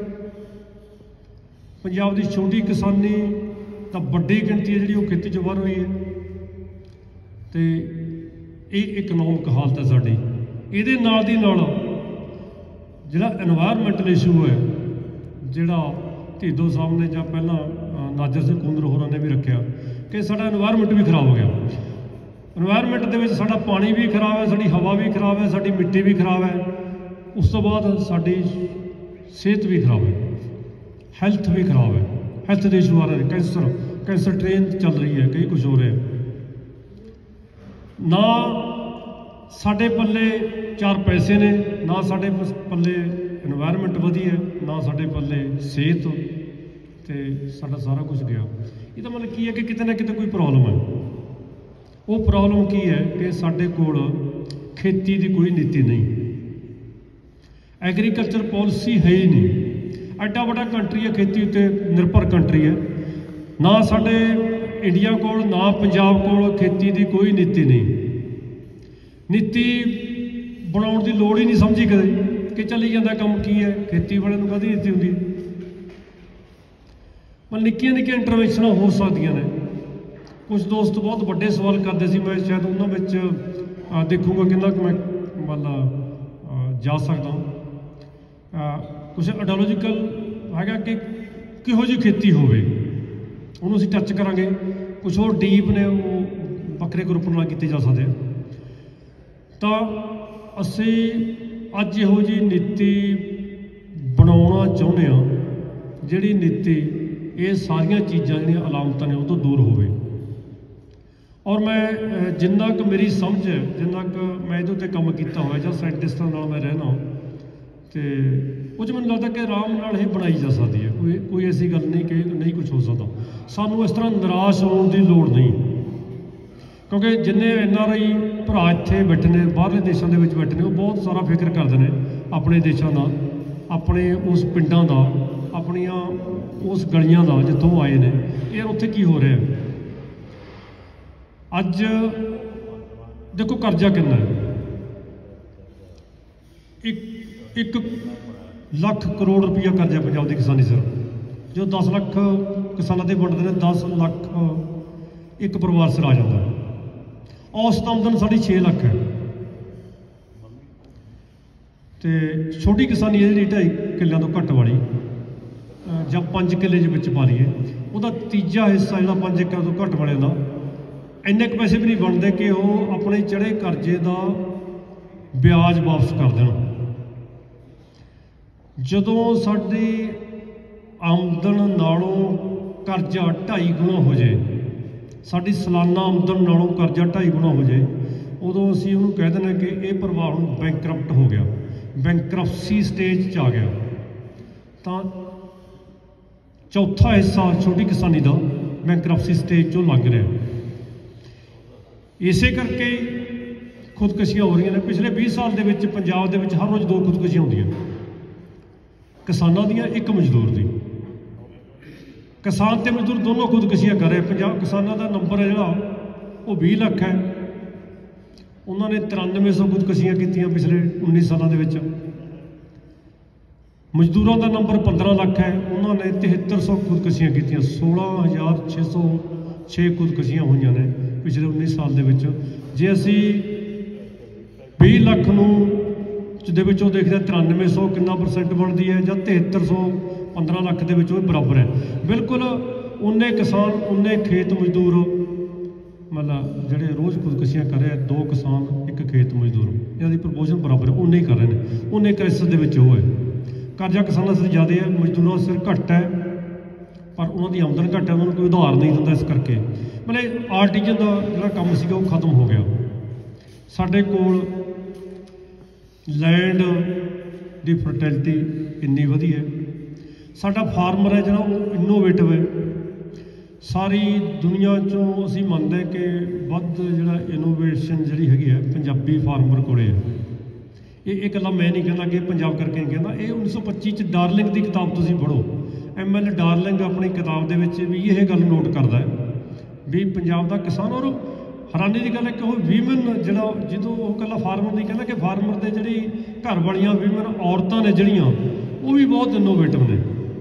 ਪੰਜਾਬ ਦੀ ਛੋਟੀ ਕਿਸਾਨੀ ਤਾਂ ਵੱਡੀ ਗਿਣਤੀ ਹੈ ਜਿਹੜੀ ਉਹ ਖੇਤੀ 'ਚੋਂ ਬਾਹਰ ਹੋਈ ਹੈ। ਅਤੇ ਇਹ ਇਕਨੋਮਿਕ ਹਾਲਤ ਹੈ ਸਾਡੀ। ਇਹਦੇ ਨਾਲ ਦੀ ਨਾਲ ਜਿਹੜਾ ਐਨਵਾਇਰਮੈਂਟਲ ਇਸ਼ੂ ਹੈ, ਜਿਹੜਾ ਢੀਡੋ ਸਾਹਿਬ ਨੇ ਜਾਂ ਪਹਿਲਾਂ ਨਾਜਰ ਸਿੰਘ ਕੁੰਦਰ ਹੋਰਾਂ ਨੇ ਵੀ ਰੱਖਿਆ ਕਿ ਸਾਡਾ ਐਨਵਾਇਰਮੈਂਟ ਵੀ ਖਰਾਬ ਹੋ ਗਿਆ। ਐਨਵਾਇਰਮੈਂਟ ਦੇ ਵਿੱਚ ਸਾਡਾ ਪਾਣੀ ਵੀ ਖਰਾਬ ਹੈ, ਸਾਡੀ ਹਵਾ ਵੀ ਖਰਾਬ ਹੈ, ਸਾਡੀ ਮਿੱਟੀ ਵੀ ਖਰਾਬ ਹੈ। ਉਸ ਤੋਂ ਬਾਅਦ ਸਾਡੀ ਸਿਹਤ ਵੀ ਖਰਾਬ ਹੈ, ਹੈਲਥ ਵੀ ਖਰਾਬ ਹੈ। ਹੈਲਥ ਦੇ ਇਸ਼ੂ ਆ ਰਹੇ ਨੇ, ਕੈਂਸਰ ਕੈਂਸਰ ਟ੍ਰੇਨ ਚੱਲ ਰਹੀ ਹੈ, ਕਈ ਕੁਝ ਹੋ ਰਿਹਾ। ਨਾ ਸਾਡੇ ਪੱਲੇ ਚਾਰ ਪੈਸੇ ਨੇ, ਨਾ ਸਾਡੇ ਪੱਲੇ ਇਨਵਾਇਰਮੈਂਟ ਵਧੀਆ, ਨਾ ਸਾਡੇ ਪੱਲੇ ਸਿਹਤ, ਅਤੇ ਸਾਡਾ ਸਾਰਾ ਕੁਝ ਗਿਆ। ਇਹਦਾ ਮਤਲਬ ਕੀ ਹੈ ਕਿ ਕਿਤੇ ਨਾ ਕਿਤੇ ਕੋਈ ਪ੍ਰੋਬਲਮ ਹੈ। ਉਹ ਪ੍ਰੋਬਲਮ ਕੀ ਹੈ ਕਿ ਸਾਡੇ ਕੋਲ ਖੇਤੀ ਦੀ ਕੋਈ ਨੀਤੀ ਨਹੀਂ, ਐਗਰੀਕਲਚਰ ਪਾਲਿਸੀ ਹੈ ਹੀ ਨਹੀਂ। ਐਡਾ ਵੱਡਾ ਕੰਟਰੀ ਹੈ, ਖੇਤੀ ਉੱਤੇ ਨਿਰਭਰ ਕੰਟਰੀ ਹੈ। ਨਾ ਸਾਡੇ ਇੰਡੀਆ ਕੋਲ, ਨਾ ਪੰਜਾਬ ਕੋਲ ਖੇਤੀ ਦੀ ਕੋਈ ਨੀਤੀ ਨਹੀਂ। ਨੀਤੀ ਬਣਾਉਣ ਦੀ ਲੋੜ ਹੀ ਨਹੀਂ ਸਮਝੀ ਕਦੇ ਕਿ ਚੱਲੀ ਜਾਂਦਾ ਕੰਮ ਕੀ ਹੈ। ਖੇਤੀ ਵਾਲਿਆਂ ਨੂੰ ਕਾਹਦੀ ਨੀਤੀ ਹੁੰਦੀ? ਮਤਲਬ ਨਿੱਕੀਆਂ ਨਿੱਕੀਆਂ ਇੰਟਰਵੈਂਸ਼ਨਾਂ ਹੋ ਸਕਦੀਆਂ ਨੇ। ਕੁਝ ਦੋਸਤ ਬਹੁਤ ਵੱਡੇ ਸਵਾਲ ਕਰਦੇ ਸੀ, ਮੈਂ ਸ਼ਾਇਦ ਉਹਨਾਂ ਵਿੱਚ ਦੇਖੂੰਗਾ ਕਿੰਨਾ ਕੁ ਮੈਂ ਮਤਲਬ ਜਾ ਸਕਦਾ। ਕੁਛ ਆਈਡੀਓਲੋਜੀਕਲ ਹੈਗਾ ਕਿ ਕਿਹੋ ਜਿਹੀ ਖੇਤੀ ਹੋਵੇ, ਉਹਨੂੰ ਅਸੀਂ ਟੱਚ ਕਰਾਂਗੇ। ਕੁਛ ਹੋਰ ਡੀਪ ਨੇ, ਉਹ ਵੱਖਰੇ ਗਰੁੱਪ ਨਾਲ ਕੀਤੇ ਜਾ ਸਕਦੇ ਆ। ਤਾਂ ਅਸੀਂ ਅੱਜ ਇਹੋ ਜਿਹੀ ਨੀਤੀ ਬਣਾਉਣਾ ਚਾਹੁੰਦੇ ਹਾਂ, ਜਿਹੜੀ ਨੀਤੀ ਇਹ ਸਾਰੀਆਂ ਚੀਜ਼ਾਂ ਜਿਹੜੀਆਂ ਅਲਾਮਤਾਂ ਨੇ ਉਹ ਤੋਂ ਦੂਰ ਹੋਵੇ। ਔਰ ਮੈਂ ਜਿੰਨਾ ਕੁ ਮੇਰੀ ਸਮਝ ਹੈ, ਜਿੰਨਾ ਕੁ ਮੈਂ ਇਹਦੇ ਉੱਤੇ ਕੰਮ ਕੀਤਾ ਹੋਇਆ ਜਾਂ ਸਾਇੰਟਿਸਟਾਂ ਨਾਲ ਮੈਂ ਰਹਿਣਾ, ਅਤੇ ਉਹ 'ਚ ਮੈਨੂੰ ਲੱਗਦਾ ਕਿ ਆਰਾਮ ਨਾਲ ਇਹ ਬਣਾਈ ਜਾ ਸਕਦੀ ਹੈ। ਕੋਈ ਕੋਈ ਐਸੀ ਗੱਲ ਨਹੀਂ ਕਿ ਨਹੀਂ ਕੁਛ ਹੋ ਸਕਦਾ। ਸਾਨੂੰ ਇਸ ਤਰ੍ਹਾਂ ਨਿਰਾਸ਼ ਹੋਣ ਦੀ ਲੋੜ ਨਹੀਂ, ਕਿਉਂਕਿ ਜਿੰਨੇ ਐਨ ਆਰ ਆਈ ਭਰਾ ਇੱਥੇ ਬੈਠੇ ਨੇ, ਬਾਹਰਲੇ ਦੇਸ਼ਾਂ ਦੇ ਵਿੱਚ ਬੈਠੇ ਨੇ, ਉਹ ਬਹੁਤ ਸਾਰਾ ਫਿਕਰ ਕਰਦੇ ਨੇ ਆਪਣੇ ਦੇਸ਼ਾਂ ਦਾ, ਆਪਣੇ ਉਸ ਪਿੰਡਾਂ ਦਾ, ਆਪਣੀਆਂ ਉਸ ਗਲੀਆਂ ਦਾ ਜਿੱਥੋਂ ਆਏ ਨੇ। ਯਾਰ ਉੱਥੇ ਕੀ ਹੋ ਰਿਹਾ ਅੱਜ? ਦੇਖੋ ਕਰਜ਼ਾ ਕਿੰਨਾ ਹੈ, ਇੱਕ ਇੱਕ ਲੱਖ ਕਰੋੜ ਰੁਪਈਆ ਕਰਜ਼ਾ ਪੰਜਾਬ ਦੀ ਕਿਸਾਨੀ ਸਿਰ। ਜੋ ਦਸ ਲੱਖ ਕਿਸਾਨਾਂ ਦੇ ਵੰਡਦੇ ਨੇ, ਦਸ ਲੱਖ ਇੱਕ ਪਰਿਵਾਰ ਸਿਰ ਆ ਜਾਂਦਾ। ਔਸਤ ਆਮਦਨ ਸਾਡੀ ਛੇ ਲੱਖ ਹੈ, ਅਤੇ ਛੋਟੀ ਕਿਸਾਨੀ ਹੈ ਜਿਹੜੀ ਢਾਈ ਕਿੱਲਿਆਂ ਤੋਂ ਘੱਟ ਵਾਲੀ, ਜਾਂ ਪੰਜ ਕਿੱਲੇ ਦੇ ਵਿੱਚ ਪਾ ਲਈਏ, ਉਹਦਾ ਤੀਜਾ ਹਿੱਸਾ ਜਿਹੜਾ ਪੰਜ ਏਕੜ ਤੋਂ ਘੱਟ ਵਾਲਿਆਂ ਦਾ, ਇੰਨੇ ਕੁ ਪੈਸੇ ਵੀ ਨਹੀਂ ਬਣਦੇ ਕਿ ਉਹ ਆਪਣੇ ਚੜ੍ਹੇ ਕਰਜ਼ੇ ਦਾ ਵਿਆਜ ਵਾਪਸ ਕਰ ਦੇਣ। ਜਦੋਂ ਸਾਡੀ ਆਮਦਨ ਨਾਲੋਂ ਕਰਜ਼ਾ ਢਾਈ ਗੁਣਾ ਹੋ ਜਾਏ, ਸਾਡੀ ਸਾਲਾਨਾ ਆਮਦਨ ਨਾਲੋਂ ਕਰਜ਼ਾ ਢਾਈ ਗੁਣਾ ਹੋ ਜਾਏ, ਉਦੋਂ ਅਸੀਂ ਉਹਨੂੰ ਕਹਿ ਦਿੰਦੇ ਕਿ ਇਹ ਪਰਿਵਾਰ ਹੁਣ ਬੈਂਕਰਪਟ ਹੋ ਗਿਆ, ਬੈਂਕਰਪਸੀ ਸਟੇਜ 'ਚ ਆ ਗਿਆ। ਤਾਂ ਚੌਥਾ ਹਿੱਸਾ ਛੋਟੀ ਕਿਸਾਨੀ ਦਾ ਬੈਂਕਰਪਸੀ ਸਟੇਜ 'ਚੋਂ ਲੰਘ ਰਿਹਾ। ਇਸੇ ਕਰਕੇ ਖੁਦਕਸ਼ੀਆਂ ਹੋ ਰਹੀਆਂ ਨੇ। ਪਿਛਲੇ ਵੀਹ ਸਾਲ ਦੇ ਵਿੱਚ ਪੰਜਾਬ ਦੇ ਵਿੱਚ ਹਰ ਰੋਜ਼ ਦੋ ਖੁਦਕਸ਼ੀਆਂ ਹੁੰਦੀਆਂ, ਕਿਸਾਨਾਂ ਦੀਆਂ, ਇੱਕ ਮਜ਼ਦੂਰ ਦੀ। ਕਿਸਾਨ ਤੇ ਮਜ਼ਦੂਰ ਦੋਨੋਂ ਖੁਦਕਸ਼ੀਆਂ ਕਰ ਰਹੇ। ਪੰਜਾਬ ਕਿਸਾਨਾਂ ਦਾ ਨੰਬਰ ਹੈ ਜਿਹੜਾ ਉਹ ਵੀਹ ਲੱਖ ਹੈ, ਉਹਨਾਂ ਨੇ ਤਰਾਨਵੇਂ ਸੌ ਖੁਦਕਸ਼ੀਆਂ ਕੀਤੀਆਂ ਪਿਛਲੇ ਉੱਨੀ ਸਾਲਾਂ ਦੇ ਵਿੱਚ। ਮਜ਼ਦੂਰਾਂ ਦਾ ਨੰਬਰ ਪੰਦਰਾਂ ਲੱਖ ਹੈ, ਉਹਨਾਂ ਨੇ ਤਿਹੱਤਰ ਸੌ ਖੁਦਕਸ਼ੀਆਂ ਕੀਤੀਆਂ। ਸੋਲਾਂ ਹਜ਼ਾਰ ਛੇ ਸੌ ਛੇ ਖੁਦਕਸ਼ੀਆਂ ਹੋਈਆਂ ਨੇ ਪਿਛਲੇ ਉੱਨੀ ਸਾਲ ਦੇ ਵਿੱਚ। ਜੇ ਅਸੀਂ ਵੀਹ ਲੱਖ ਨੂੰ ਦੇ ਵਿੱਚੋਂ ਦੇਖਦੇ ਹਾਂ ਤਰਾਨਵੇਂ ਸੌ ਕਿੰਨਾ ਪਰਸੈਂਟ ਬਣਦੀ ਹੈ, ਜਾਂ ਤਿਹੱਤਰ ਸੌ ਪੰਦਰਾਂ ਲੱਖ ਦੇ ਵਿੱਚੋਂ ਬਰਾਬਰ ਹੈ। ਬਿਲਕੁਲ ਉਨੇ ਕਿਸਾਨ, ਉਨੇ ਖੇਤ ਮਜ਼ਦੂਰ, ਮਤਲਬ ਜਿਹੜੇ ਰੋਜ਼ ਖੁਦਕਸ਼ੀਆਂ ਕਰ ਰਹੇ, ਦੋ ਕਿਸਾਨ ਇੱਕ ਖੇਤ ਮਜ਼ਦੂਰ, ਇਹਨਾਂ ਦੀ ਪ੍ਰਪੋਰਸ਼ਨ ਬਰਾਬਰ ਉਨੇ ਹੀ ਕਰ ਰਹੇ ਨੇ। ਉਨੇ ਕ੍ਰਾਈਸਿਸ ਦੇ ਵਿੱਚ ਉਹ ਹੈ। ਕਰਜ਼ਾ ਕਿਸਾਨਾਂ ਸਿਰ ਜ਼ਿਆਦਾ ਹੈ, ਮਜ਼ਦੂਰਾਂ ਸਿਰ ਘੱਟ ਹੈ, ਪਰ ਉਹਨਾਂ ਦੀ ਆਮਦਨ ਘੱਟ ਹੈ, ਉਹਨਾਂ ਨੂੰ ਕੋਈ ਉਧਾਰ ਨਹੀਂ ਦਿੰਦਾ। ਇਸ ਕਰਕੇ ਮਤਲਬ ਆਰਟੀਜਨ ਦਾ ਜਿਹੜਾ ਕੰਮ ਸੀਗਾ ਉਹ ਖਤਮ ਹੋ ਗਿਆ। ਸਾਡੇ ਕੋਲ ਲੈਂਡ ਦੀ ਫਰਟੈਲਿਟੀ ਇੰਨੀ ਵਧੀਆ, ਸਾਡਾ ਫਾਰਮਰ ਹੈ ਜਿਹੜਾ ਉਹ ਇਨੋਵੇਟਿਵ ਹੈ। ਸਾਰੀ ਦੁਨੀਆ 'ਚੋਂ ਅਸੀਂ ਮੰਨਦੇ ਕਿ ਵੱਧ ਜਿਹੜਾ ਇਨੋਵੇਸ਼ਨ ਜਿਹੜੀ ਹੈਗੀ ਹੈ ਪੰਜਾਬੀ ਫਾਰਮਰ ਕੋਲੇ ਹੈ। ਇਹ ਇਹ ਇਕੱਲਾ ਮੈਂ ਨਹੀਂ ਕਹਿੰਦਾ ਕਿ ਪੰਜਾਬ ਕਰਕੇ ਨਹੀਂ ਕਹਿੰਦਾ, ਇਹ ਉੱਨੀ ਸੌ ਪੱਚੀ 'ਚ ਡਾਰਲਿੰਗ ਦੀ ਕਿਤਾਬ ਤੁਸੀਂ ਪੜ੍ਹੋ। ਐਮ ਐਲ ਡਾਰਲਿੰਗ ਆਪਣੀ ਕਿਤਾਬ ਦੇ ਵਿੱਚ ਵੀ ਇਹ ਗੱਲ ਨੋਟ ਕਰਦਾ ਹੈ ਵੀ ਪੰਜਾਬ ਦਾ ਕਿਸਾਨ, ਔਰ ਹੈਰਾਨੀ ਦੀ ਗੱਲ ਹੈ ਕਿ ਉਹ ਵੀਮਨ ਜਿਹੜਾ ਜਦੋਂ ਉਹ ਇਕੱਲਾ ਫਾਰਮਰ ਨਹੀਂ ਕਹਿੰਦਾ ਕਿ ਫਾਰਮਰ ਦੇ ਜਿਹੜੀ ਘਰ ਵਾਲੀਆਂ ਵੀਮਨ ਔਰਤਾਂ ਨੇ ਜਿਹੜੀਆਂ ਉਹ ਵੀ ਬਹੁਤ ਇਨੋਵੇਟਿਵ ਨੇ।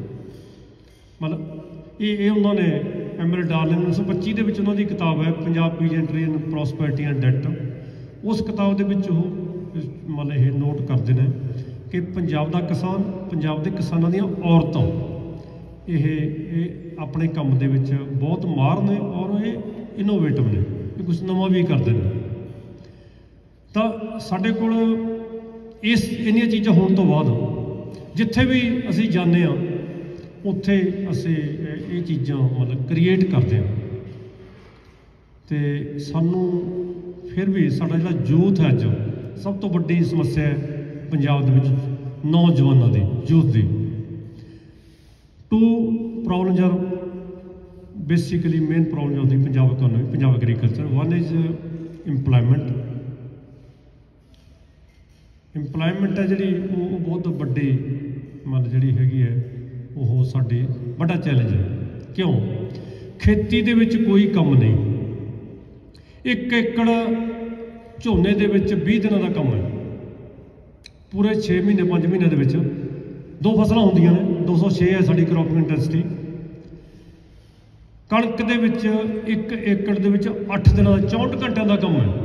ਮਤਲਬ ਇਹ ਇਹ ਉਹਨਾਂ ਨੇ ਐਮ ਐਲ ਡਾਰਲਿੰਗ ਉੱਨੀ ਸੌ ਪੱਚੀ ਦੇ ਵਿੱਚ ਉਹਨਾਂ ਦੀ ਕਿਤਾਬ ਹੈ Punjab peasantry and prosperity and debt. ਉਸ ਕਿਤਾਬ ਦੇ ਵਿੱਚ ਉਹ ਮਤਲਬ ਇਹ ਨੋਟ ਕਰਦੇ ਨੇ ਕਿ ਪੰਜਾਬ ਦਾ ਕਿਸਾਨ, ਪੰਜਾਬ ਦੇ ਕਿਸਾਨਾਂ ਦੀਆਂ ਔਰਤਾਂ ਇਹ ਇਹ ਆਪਣੇ ਕੰਮ ਦੇ ਵਿੱਚ ਬਹੁਤ ਮਾਹਰ ਨੇ ਔਰ ਇਹ ਇਨੋਵੇਟਿਵ ਨੇ, ਇਹ ਕੁਛ ਨਵਾਂ ਵੀ ਕਰਦੇ ਨੇ। ਤਾਂ ਸਾਡੇ ਕੋਲ ਇਸ ਇੰਨੀਆਂ ਚੀਜ਼ਾਂ ਹੋਣ ਤੋਂ ਬਾਅਦ ਜਿੱਥੇ ਵੀ ਅਸੀਂ ਜਾਂਦੇ ਹਾਂ ਉੱਥੇ ਅਸੀਂ ਇਹ ਚੀਜ਼ਾਂ ਮਤਲਬ ਕ੍ਰੀਏਟ ਕਰਦੇ ਹਾਂ। ਅਤੇ ਸਾਨੂੰ ਫਿਰ ਵੀ ਸਾਡਾ ਜਿਹੜਾ ਯੂਥ ਹੈ ਅੱਜ ਸਭ ਤੋਂ ਵੱਡੀ ਸਮੱਸਿਆ ਹੈ ਪੰਜਾਬ ਦੇ ਵਿੱਚ ਨੌਜਵਾਨਾਂ ਦੀ, ਯੂਥ ਦੀ। Two problems are basically main problem of the Punjab economy, Punjab agriculture. One is employment. Employment ਹੈ ਜਿਹੜੀ ਉਹ ਉਹ ਬਹੁਤ ਵੱਡੀ ਮਤਲਬ ਜਿਹੜੀ ਹੈਗੀ ਹੈ ਉਹ ਸਾਡੀ ਵੱਡਾ ਚੈਲੰਜ ਹੈ। ਕਿਉਂ? ਖੇਤੀ ਦੇ ਵਿੱਚ ਕੋਈ ਕੰਮ ਨਹੀਂ। ਇੱਕ ਏਕੜ ਝੋਨੇ ਦੇ ਵਿੱਚ ਵੀਹ ਦਿਨਾਂ ਦਾ ਕੰਮ ਹੈ। ਪੂਰੇ ਛੇ ਮਹੀਨੇ ਪੰਜ ਮਹੀਨਿਆਂ ਦੇ ਵਿੱਚ ਦੋ ਫਸਲਾਂ ਹੁੰਦੀਆਂ ਨੇ, ਦੋ ਸੌ ਛੇ ਹੈ ਸਾਡੀ ਕ੍ਰੌਪਿੰਗ ਇੰਟੈਂਸਿਟੀ। ਕਣਕ ਦੇ ਵਿੱਚ ਇੱਕ ਏਕੜ ਦੇ ਵਿੱਚ ਅੱਠ ਦਿਨਾਂ ਦਾ ਚੌਂਹਠ ਘੰਟਿਆਂ ਦਾ ਕੰਮ ਹੈ।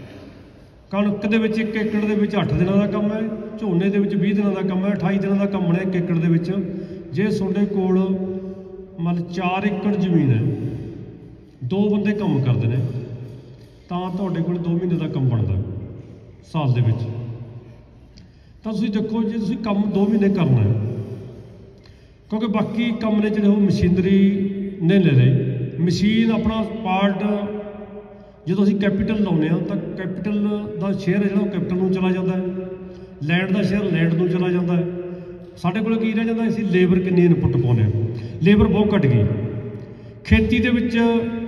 ਕਣਕ ਦੇ ਵਿੱਚ ਇੱਕ ਏਕੜ ਦੇ ਵਿੱਚ ਅੱਠ ਦਿਨਾਂ ਦਾ ਕੰਮ ਹੈ, ਝੋਨੇ ਦੇ ਵਿੱਚ ਵੀਹ ਦਿਨਾਂ ਦਾ ਕੰਮ ਹੈ, ਅਠਾਈ ਦਿਨਾਂ ਦਾ ਕੰਮ ਬਣਿਆ ਇੱਕ ਏਕੜ ਦੇ ਵਿੱਚ। ਜੇ ਤੁਹਾਡੇ ਕੋਲ ਮਤਲਬ ਚਾਰ ਏਕੜ ਜ਼ਮੀਨ ਹੈ, ਦੋ ਬੰਦੇ ਕੰਮ ਕਰਦੇ ਨੇ, ਤਾਂ ਤੁਹਾਡੇ ਕੋਲ ਦੋ ਮਹੀਨੇ ਦਾ ਕੰਮ ਬਣਦਾ ਸਾਲ ਦੇ ਵਿੱਚ। ਤਾਂ ਤੁਸੀਂ ਦੇਖੋ ਜੇ ਤੁਸੀਂ ਕੰਮ ਦੋ ਮਹੀਨੇ ਕਰਨਾ ਹੈ, ਕਿਉਂਕਿ ਬਾਕੀ ਕੰਮ ਨੇ ਜਿਹੜੇ ਉਹ ਮਸ਼ੀਨਰੀ ਨਹੀਂ ਲੈ ਰਹੇ। ਮਸ਼ੀਨ ਆਪਣਾ ਪਾਰਟ ਜਦੋਂ ਅਸੀਂ ਕੈਪੀਟਲ ਲਾਉਂਦੇ ਹਾਂ ਤਾਂ ਕੈਪੀਟਲ ਦਾ ਸ਼ੇਅਰ ਹੈ ਜਿਹੜਾ ਉਹ ਕੈਪੀਟਲ ਨੂੰ ਚਲਾ ਜਾਂਦਾ ਹੈ, ਲੈਂਡ ਦਾ ਸ਼ੇਅਰ ਲੈਂਡ ਨੂੰ ਚਲਾ ਜਾਂਦਾ ਹੈ। ਸਾਡੇ ਕੋਲ ਕੀ ਰਹਿ ਜਾਂਦਾ, ਅਸੀਂ ਲੇਬਰ ਕਿੰਨੀ ਇਨਪੁੱਟ ਪਾਉਂਦੇ ਹਾਂ, ਲੇਬਰ ਬਹੁਤ ਘੱਟ ਗਈ। ਖੇਤੀ ਦੇ ਵਿੱਚ